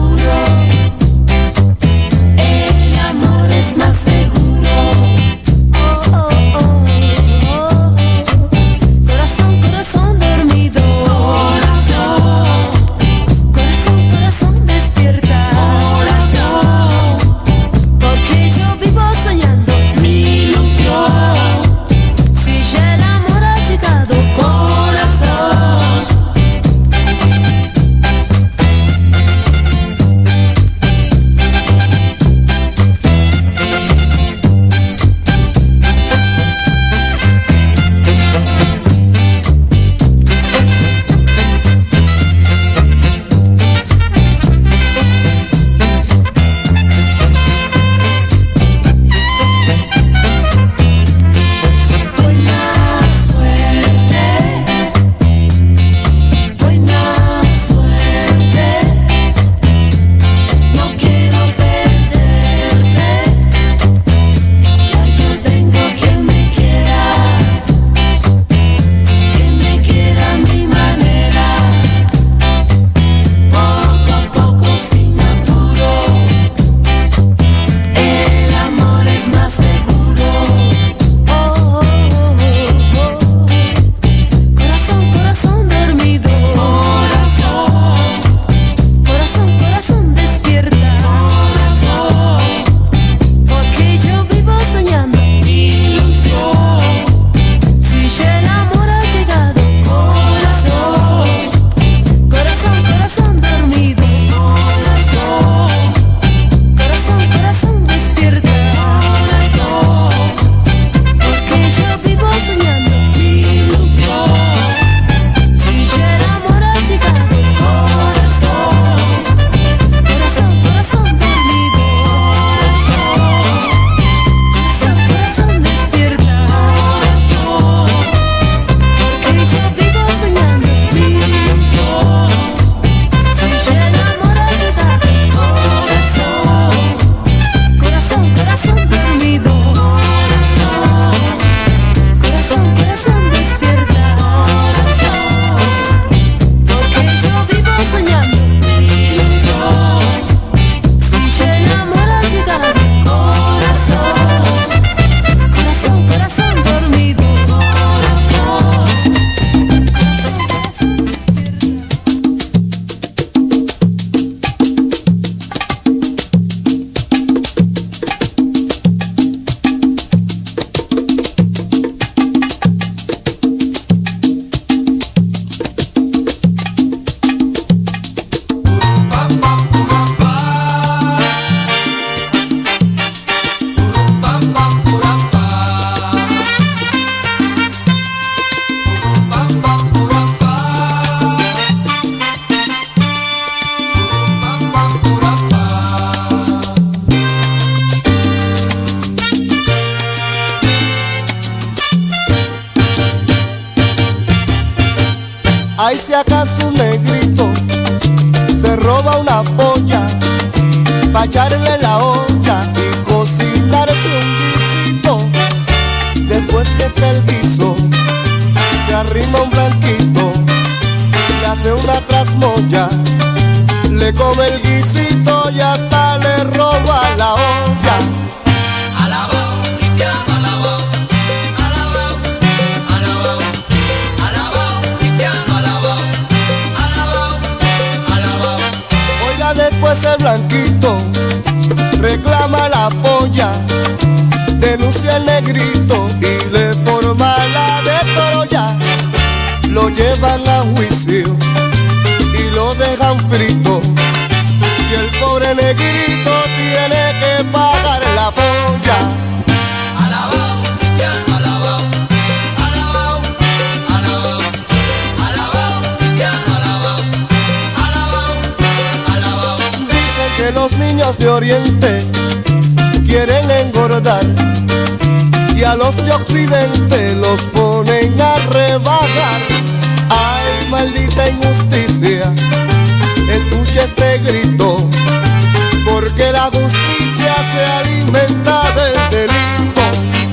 [SPEAKER 16] acaso un negrito se roba una polla pa' echarle la olla y cocinarse un guisito. Después que está el guiso, se arrima un blanquito, le hace una trasmoya, le come el guisito y hasta le roba la olla.
[SPEAKER 8] Alabao, cristiano, alabao, alabao, alabao, alabao, cristiano, alabao, alabao, alabao.
[SPEAKER 16] Oiga, después el blanquito reclama la polla, denuncia al negrito y le forma la de Troya. Lo llevan a juicio y lo dejan frito, y el pobre negrito tiene que pagar la polla.
[SPEAKER 8] Alabao, cristiano, alabao, alabao, alabao, alabao, cristiano, alabao, alabao, alabao.
[SPEAKER 16] Dicen que los niños de Oriente quieren engordar y a los de Occidente los ponen a rebajar. Ay, maldita injusticia, escucha este grito, porque la justicia se alimenta del delito.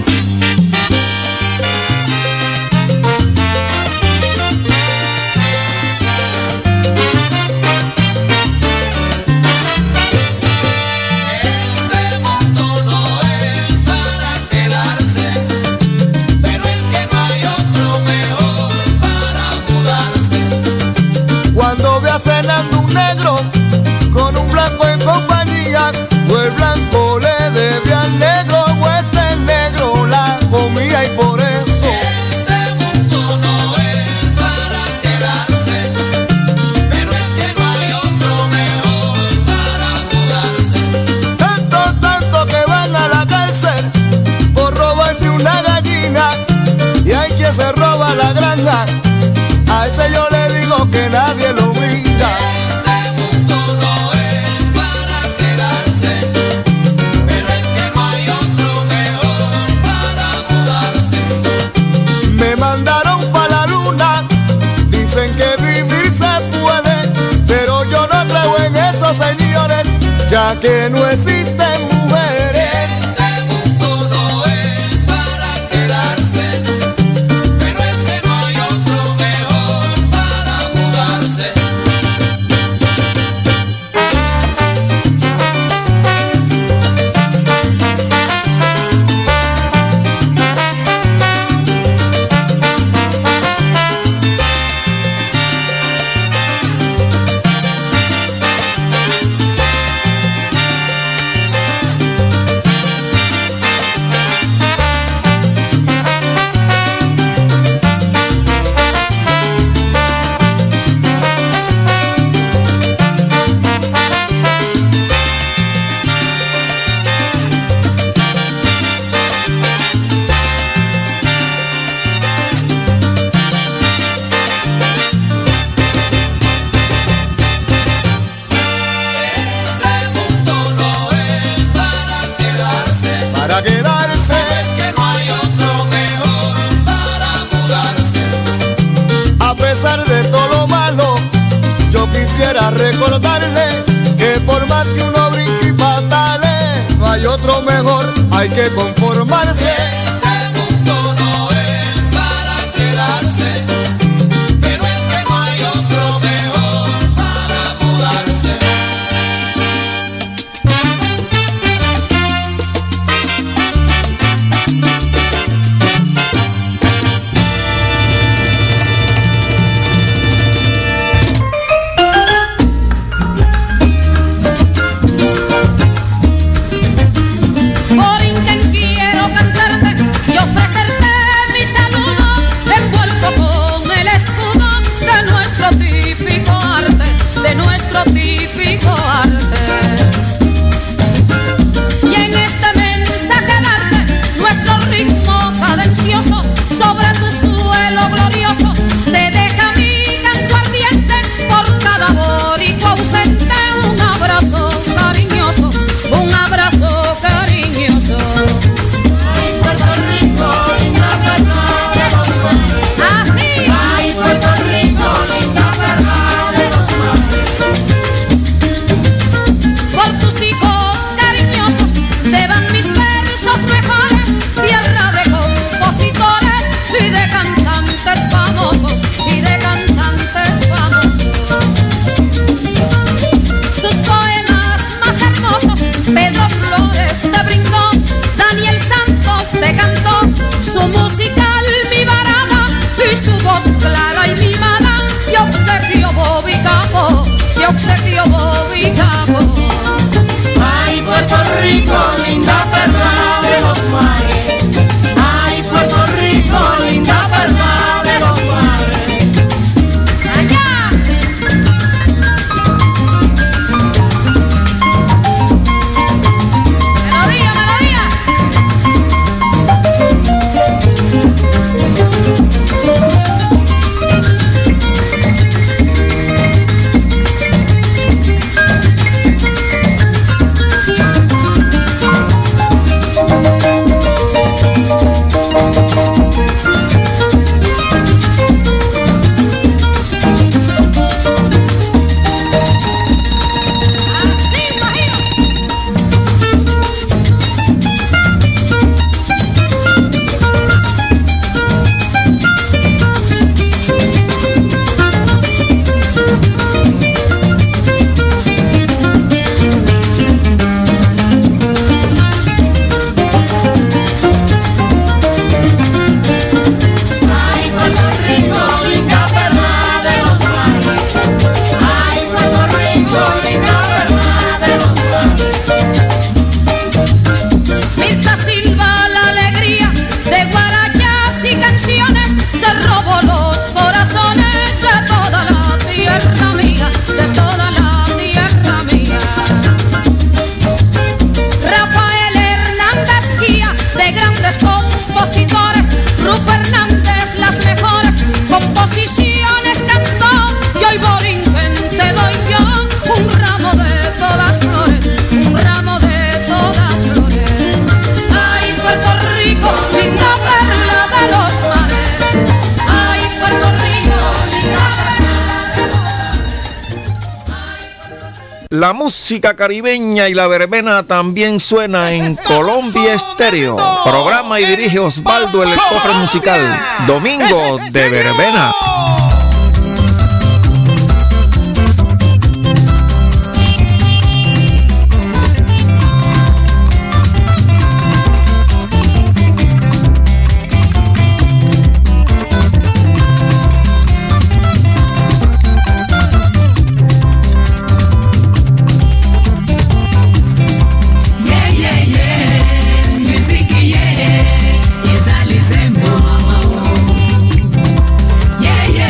[SPEAKER 8] Este mundo no es para quedarse, pero es que no hay otro mejor para mudarse.
[SPEAKER 16] Cuando ve cenando un negro con un blanco en compañía, o el blanco le debe al negro, o este negro la comía, y por eso
[SPEAKER 8] Este mundo no es para quedarse, pero es que no hay otro mejor para mudarse.
[SPEAKER 16] tanto, tanto que van a la cárcel por robarse una gallina, y hay quien se roba la granja, a ese yo le digo que nadie lo mira.
[SPEAKER 8] Este mundo no es para quedarse, pero es que no hay otro mejor para mudarse.
[SPEAKER 16] Me mandaron pa' la luna, dicen que vivir se puede, pero yo no creo en eso, señores, ya que no existen mujeres.
[SPEAKER 8] Este mundo no es para quedarse, pero es que no hay otro mejor para mudarse. Este mundo no es para quedarse,
[SPEAKER 16] Para quedarse,
[SPEAKER 8] es que no hay otro mejor para mudarse.
[SPEAKER 16] a pesar de todo lo malo, yo quisiera recordarle que por más que uno brinque y patale, no hay otro mejor, hay que conformarse.
[SPEAKER 8] Este mundo no es para quedarse, pero es que no hay otro mejor para mudarse.
[SPEAKER 17] Borinquen, quiero cantarte y ofrecerte mi saludo, envuelto con el escudo de nuestro típico arte, de nuestro típico arte. Y en este mensaje darte nuestro ritmo cadencioso sobre tu suelo glorioso, te deja mi canto ardiente por cada boricua ausente. Un abrazo cariñoso, un abrazo cariñoso.
[SPEAKER 15] Ay, Puerto Rico, linda perla de los sueños.
[SPEAKER 17] Así.
[SPEAKER 15] Ay, Puerto Rico, linda perla
[SPEAKER 17] obsequio Bobigabo.
[SPEAKER 15] Ay, Puerto Rico, linda perla de los mares. Ay, Puerto Rico, linda perla de los mares.
[SPEAKER 17] ¡Allá! ¡Melodía, melodía!
[SPEAKER 15] Ay, Puerto Rico, linda perla de los mares. Ay, Puerto Rico, linda perla de los mares.
[SPEAKER 17] Mirta Silva, la alegría de guarachas y canciones, se robó los corazones de toda la tierra mía, de toda la tierra mía. Rafael Hernández, guía de grandes compositores, Rufo Hernández, las mejores composiciones cantó, y hoy Borinquen te doy yo un ramo de todas flores, un ramo de todas flores. Ay, Puerto Rico, linda perla de los mares. Ay, Puerto Rico, linda perla de los mares.
[SPEAKER 9] La música caribeña y la verbena también suena en Colombia Estéreo. Programa y dirige Osvaldo el Cofre Musical. Domingo de Verbena.
[SPEAKER 1] Yeah, yeah, yeah, music, yeah, is Alizembo. Yeah, yeah.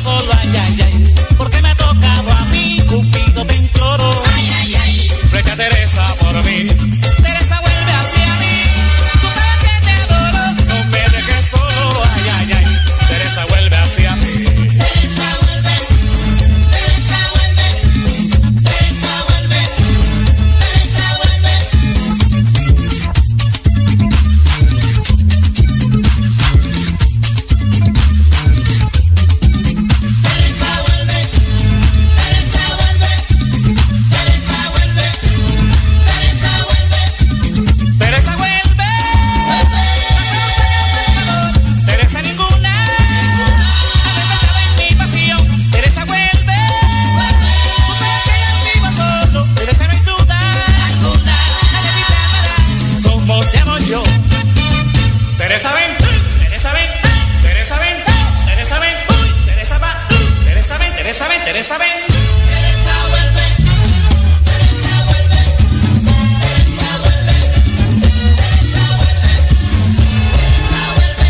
[SPEAKER 2] solo, ay, ay, ay, porque me ha tocado a mí, Cupido te imploro. Ay, ay, ay, flecha Teresa por mí. Teresa vuelve hacia mí, tú sabes que te adoro, no me dejes solo, ay, ay, ay, Teresa vuelve hacia mí. Teresa vuelve, Teresa vuelve, Teresa vuelve, Teresa vuelve. Teresa vuelve, Teresa vuelve, Teresa vuelve, Teresa vuelve, Teresa vuelve, Teresa ninguna, ha despertado en mi pasión, Teresa vuelve, tú sabes que yo vivo solo, Teresa no hay duda, nadie te amará como te amo yo. Teresa ven, Teresa ven, Teresa ven, Teresa ven, uy, Teresa va, Teresa ven, Teresa ven, Teresa ven. Teresa vuelve, Teresa vuelve, Teresa vuelve, Teresa vuelve, Teresa vuelve,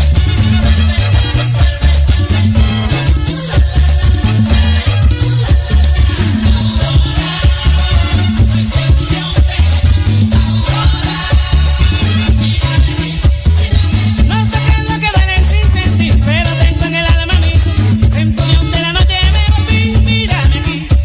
[SPEAKER 2] no sé qué es lo que duele sin sentir, pero tengo en el alma mismo, centurión de la noche me volví, mírame aquí.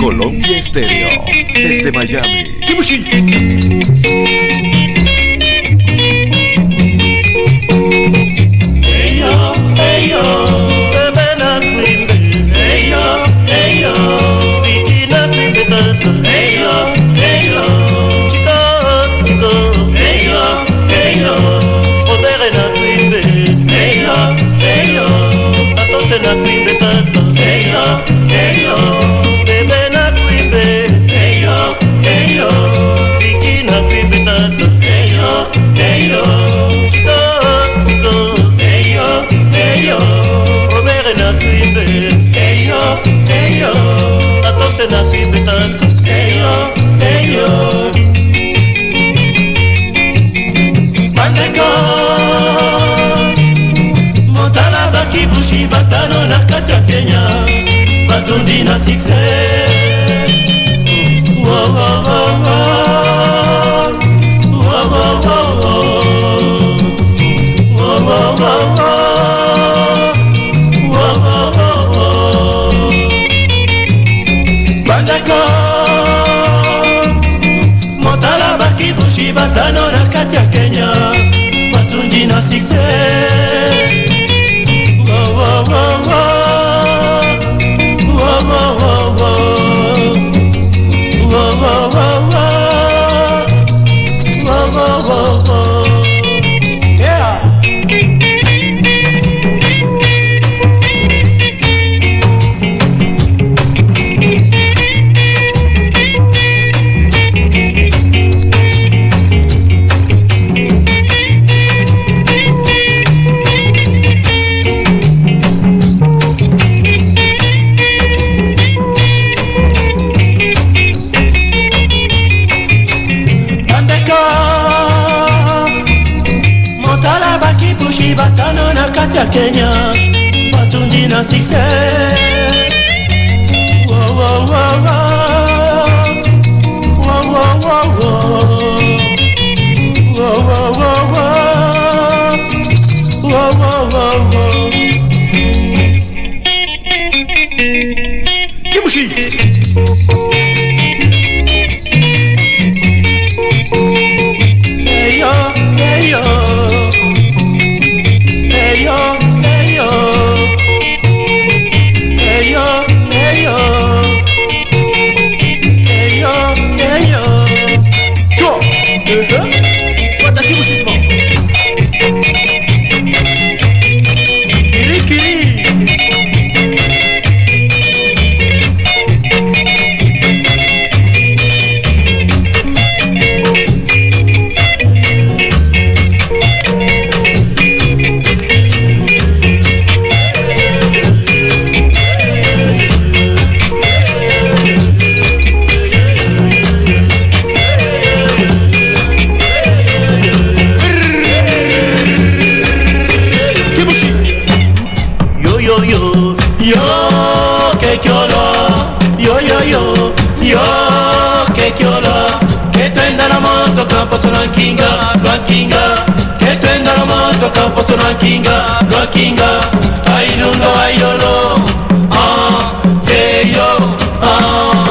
[SPEAKER 3] Colombia Estéreo, desde Miami.
[SPEAKER 4] Eyo, eyo, bebe na kwimbe. Eyo, eyo, viki na kwimbe tata. Eyo, eyo, chico, chico. Eyo, eyo, obere na kwimbe. Eyo, eyo, atose na kwimbe tata. Eyo, eyo, bebe na kwimbe. Eyo, eyo, viki na kwimbe tata. Eyo, eyo, chico, chico. Eyo, eyo, obere na kwimbe. Eyo, eyo, atose na kwimbe tata. Eyo, eyo. Bandeko Motala baki bushi batano na kati ya Kenya Batundi na success. Wow, wow, wow, wow. Wow, wow, wow, wow. Wow, wow, wow, wow. Wow, wow, wow, wow. Bandeko Motala baki bushi batano na kati ya Kenya Batundi na success. Wow, wow, wow, wow. Wow, wow, wow, wow. Wow, wow, wow, wow. Wow, wow, wow, wow. Yeah. Bandeko Motala baki bushi batano na kati ya Kenya Batundi na success. Wow, wow, wow, wow. Wow, wow, wow, wow. Wow, wow, wow, wow. Wow, wow, wow, wow. Kibushi Eyo, eyo. Eyo, eyo. Eyo, eyo. Eyo, eyo. Yo, uh-huh. What a kibushismo. Kiri, kiri. Yo, yo, yo, yo, que chiola. Yo, yo, yo, yo, que chiola. Que tu enda la moto, campo sono kinga, rankinga. Que tu enda la moto, campo sono kinga, rankinga. Ay, lungo, ay, yolo. Ah, que yo, ah.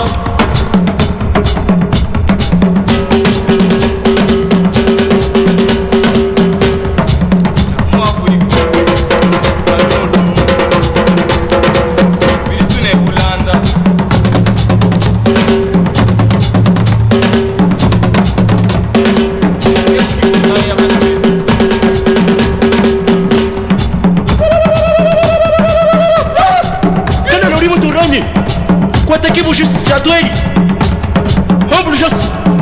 [SPEAKER 4] Quanto é que você já doei? Vamos já.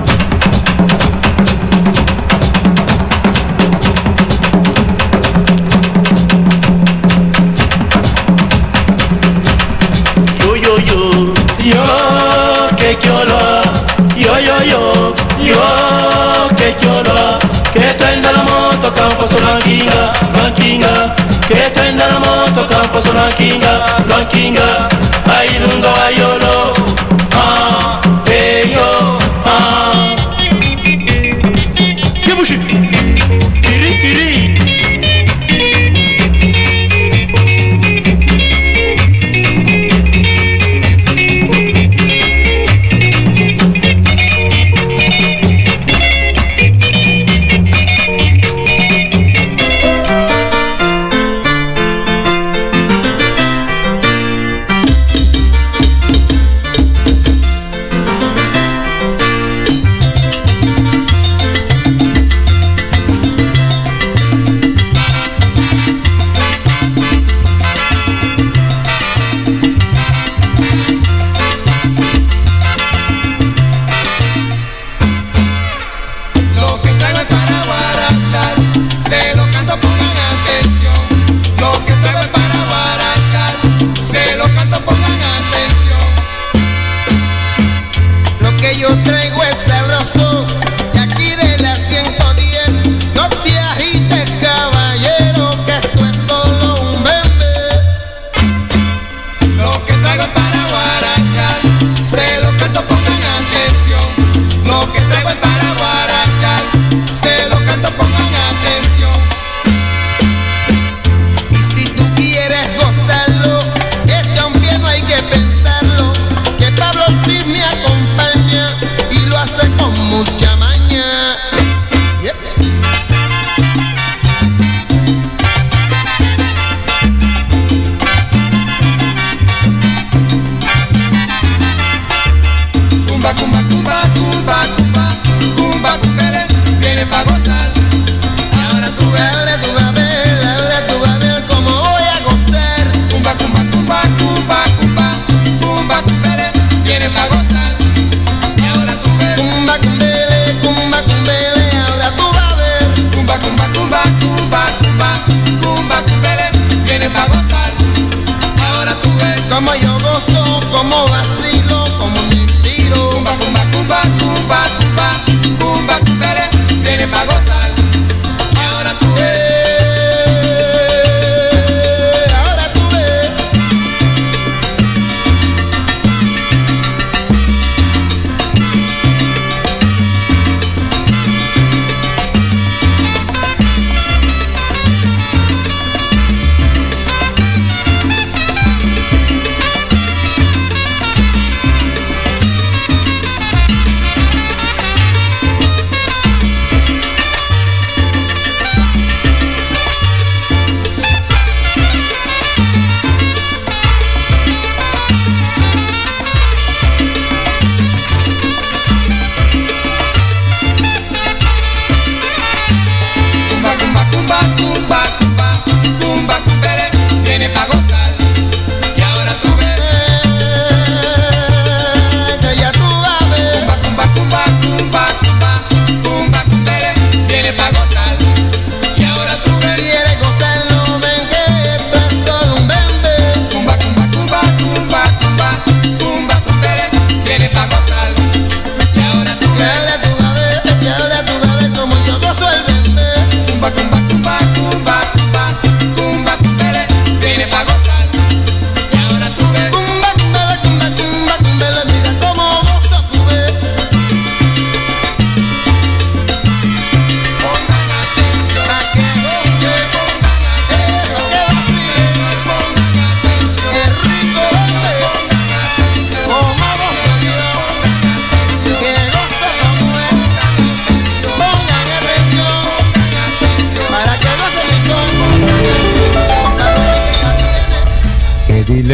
[SPEAKER 4] Yo yo yo yo que chiola. Yo yo yo yo que chiola. Que tu enda la moto campo sono kinga, rankinga. Que tu enda la moto campo sono kinga, rankinga. Ay lungo ay yolo, ah, hey yo, ah. Kibushi, kiri kiri.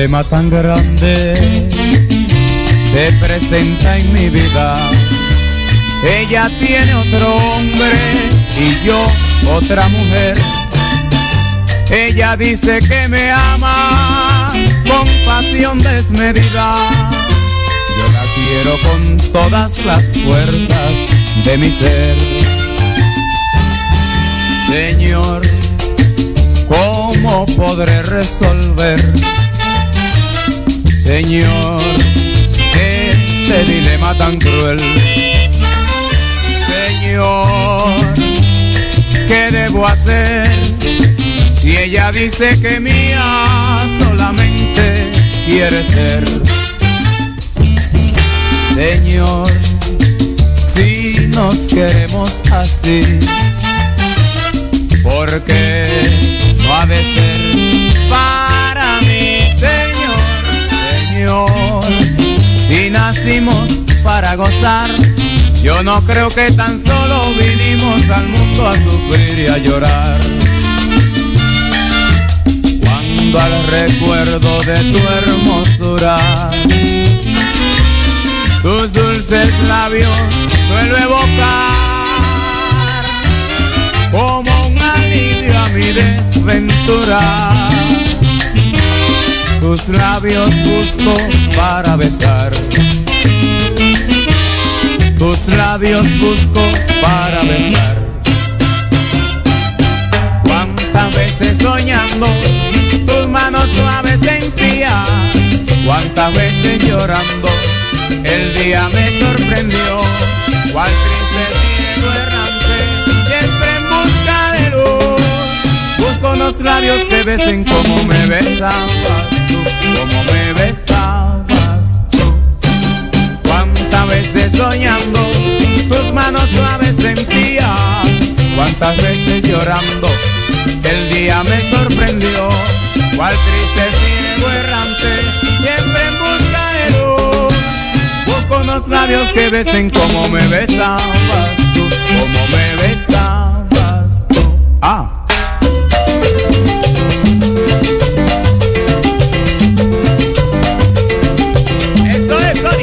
[SPEAKER 18] dilema tan grande se presenta en mi vida. Ella tiene otro hombre y yo otra mujer. Ella dice que me ama con pasión desmedida. Yo la quiero con todas las fuerzas de mi ser. Señor, ¿cómo podré resolver, Señor, este dilema tan cruel? Señor, ¿qué debo hacer? Si ella dice que mía solamente quiere ser. Señor, si nos queremos así, porque no ha de ser para mí, Señor. Señor, si nacimos para gozar, yo no creo que tan solo vinimos al mundo a sufrir y a llorar. Cuando al recuerdo de tu hermosura, tus dulces labios suelo evocar, como un alivio a mi desventura, tus labios busco para besar, tus labios busco para besar. Cuántas veces soñando tus manos suaves sentía, cuántas veces llorando el día me sorprendió. Cuál triste cielo errante, siempre en busca de luz, busco los labios que besen como me besabas tú, como me besabas tú. Cuántas veces soñando tus manos suaves sentía, cuántas veces llorando el día me sorprendió. Cuál triste cielo errante, siempre en busca de luz, busco los labios que besen como me besabas tú, como me besabas tú. Ah. Eso es, Tony.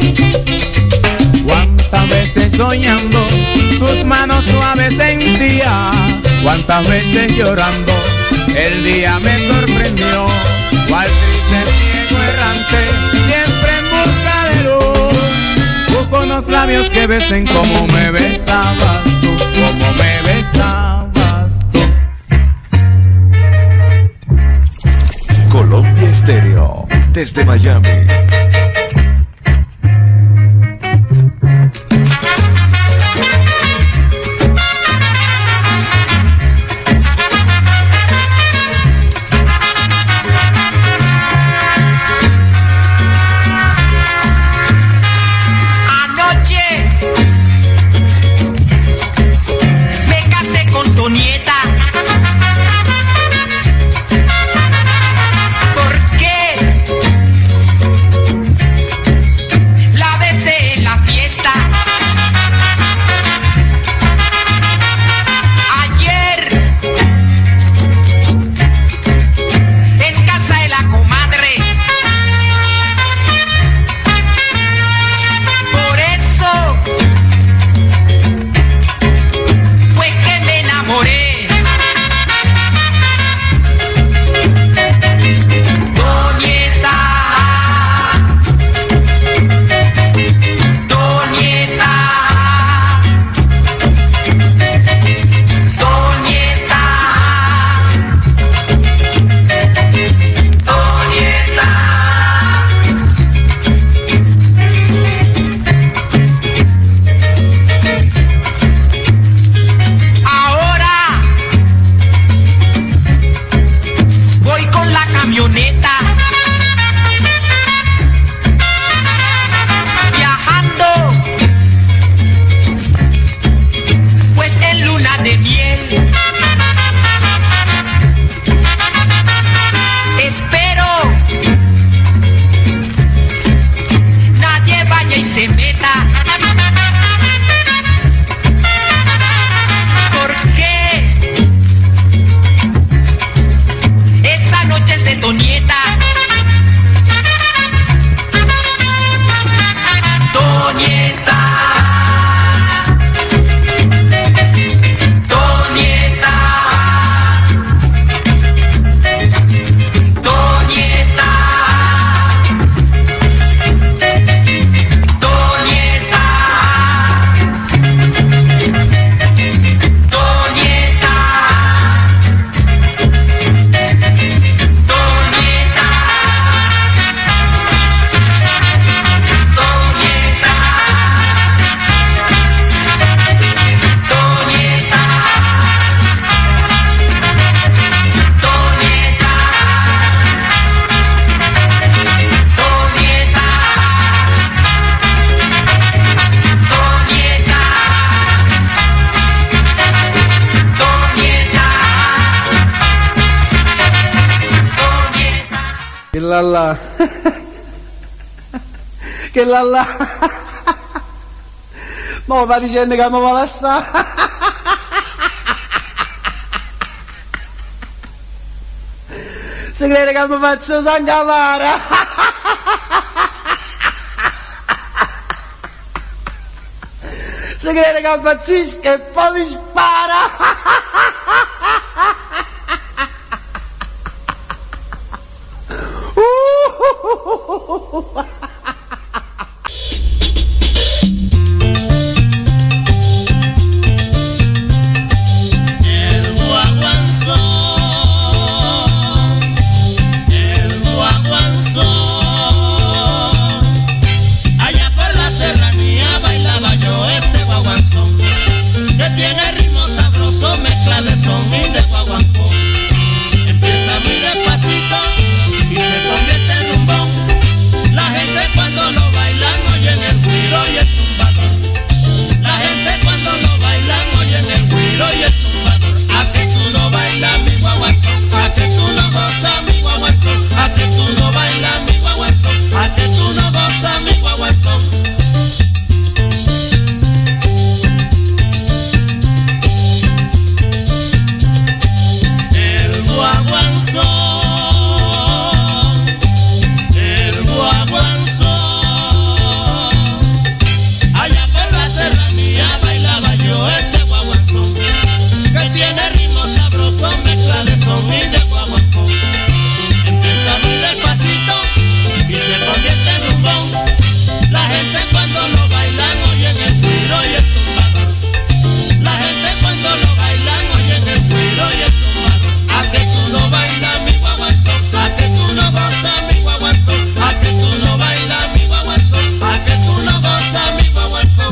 [SPEAKER 18] soñando, tus manos suaves sentía, cuántas veces llorando el día me sorprendió, cual triste ciego errante, siempre en busca de luz. Busco unos labios que besen como me besabas tú, como me besabas tú.
[SPEAKER 3] Colombia Estéreo, desde Miami.
[SPEAKER 19] la la, che la la, ma va dicendo che mi va lasciare. Si crede che mi faccio sangamare. Si crede che impazzisco e poi mi spara.
[SPEAKER 8] La gente de son y de guaguancó. Empieza muy despacito y se convierte en rumbón. La gente cuando lo bailan oyen el cuiro y el tumbador. La gente cuando lo bailan oyen el cuiro y el tumbador. A que tú no bailas mi guaguancó, a que tú no gozas mi guaguancó, a que tú no bailas mi guaguancó, a que tú no gozas mi guaguancó.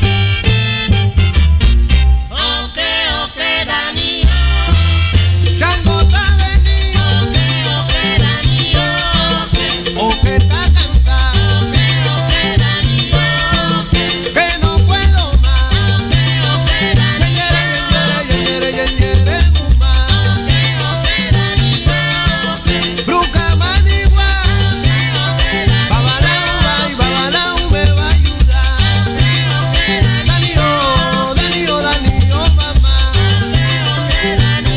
[SPEAKER 8] Oke, oke, Dani. Chango está venido. Oke, oke, Dani. Oke, oke, está cansado. Oke, oke, Dani. Oke, que no puedo más. Oke, oke, Dani. Yere, yere, yere, yere, guma. Oke, oke, Dani. Oke, bruca manigua. Oke, oke, Dani. Babalao, ay, babalao me va a ayudar. Oke, oke, Dani. Dani, oh, Dani, oh, Dani, oh, mamá. Oke, oke, Dani.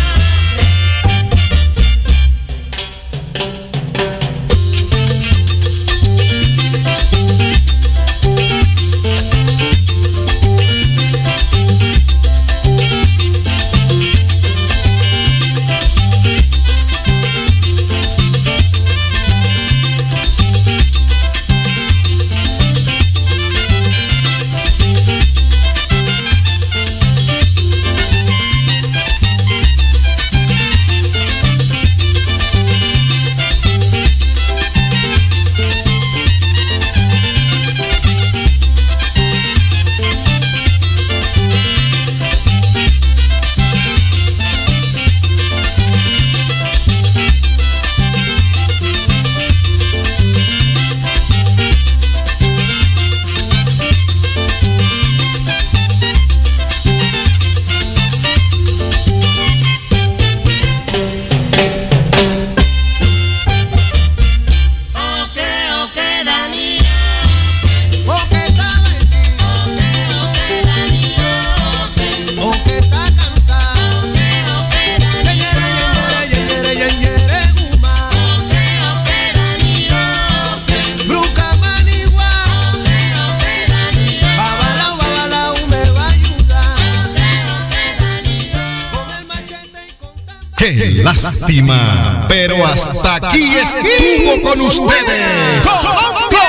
[SPEAKER 8] Oke, oke, Dani. Oke, está venido. Oke, oke, Dani. Oke, oke, está cansado. Oke, oke, Dani. Yere, yere, yere, yere, guma. Oke, oke, Dani. Oke, bruca manigua. Oke, oke, Dani. Babalao, babalao me va a ayudar. Oke, oke, Dani. Con el machete y con
[SPEAKER 3] ¡Qué lástima! Pero hasta aquí estuvo con ustedes Colombia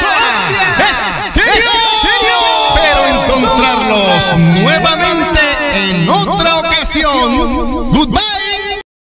[SPEAKER 3] Estéreo. Pero encontrarlos nuevamente en otra ocasión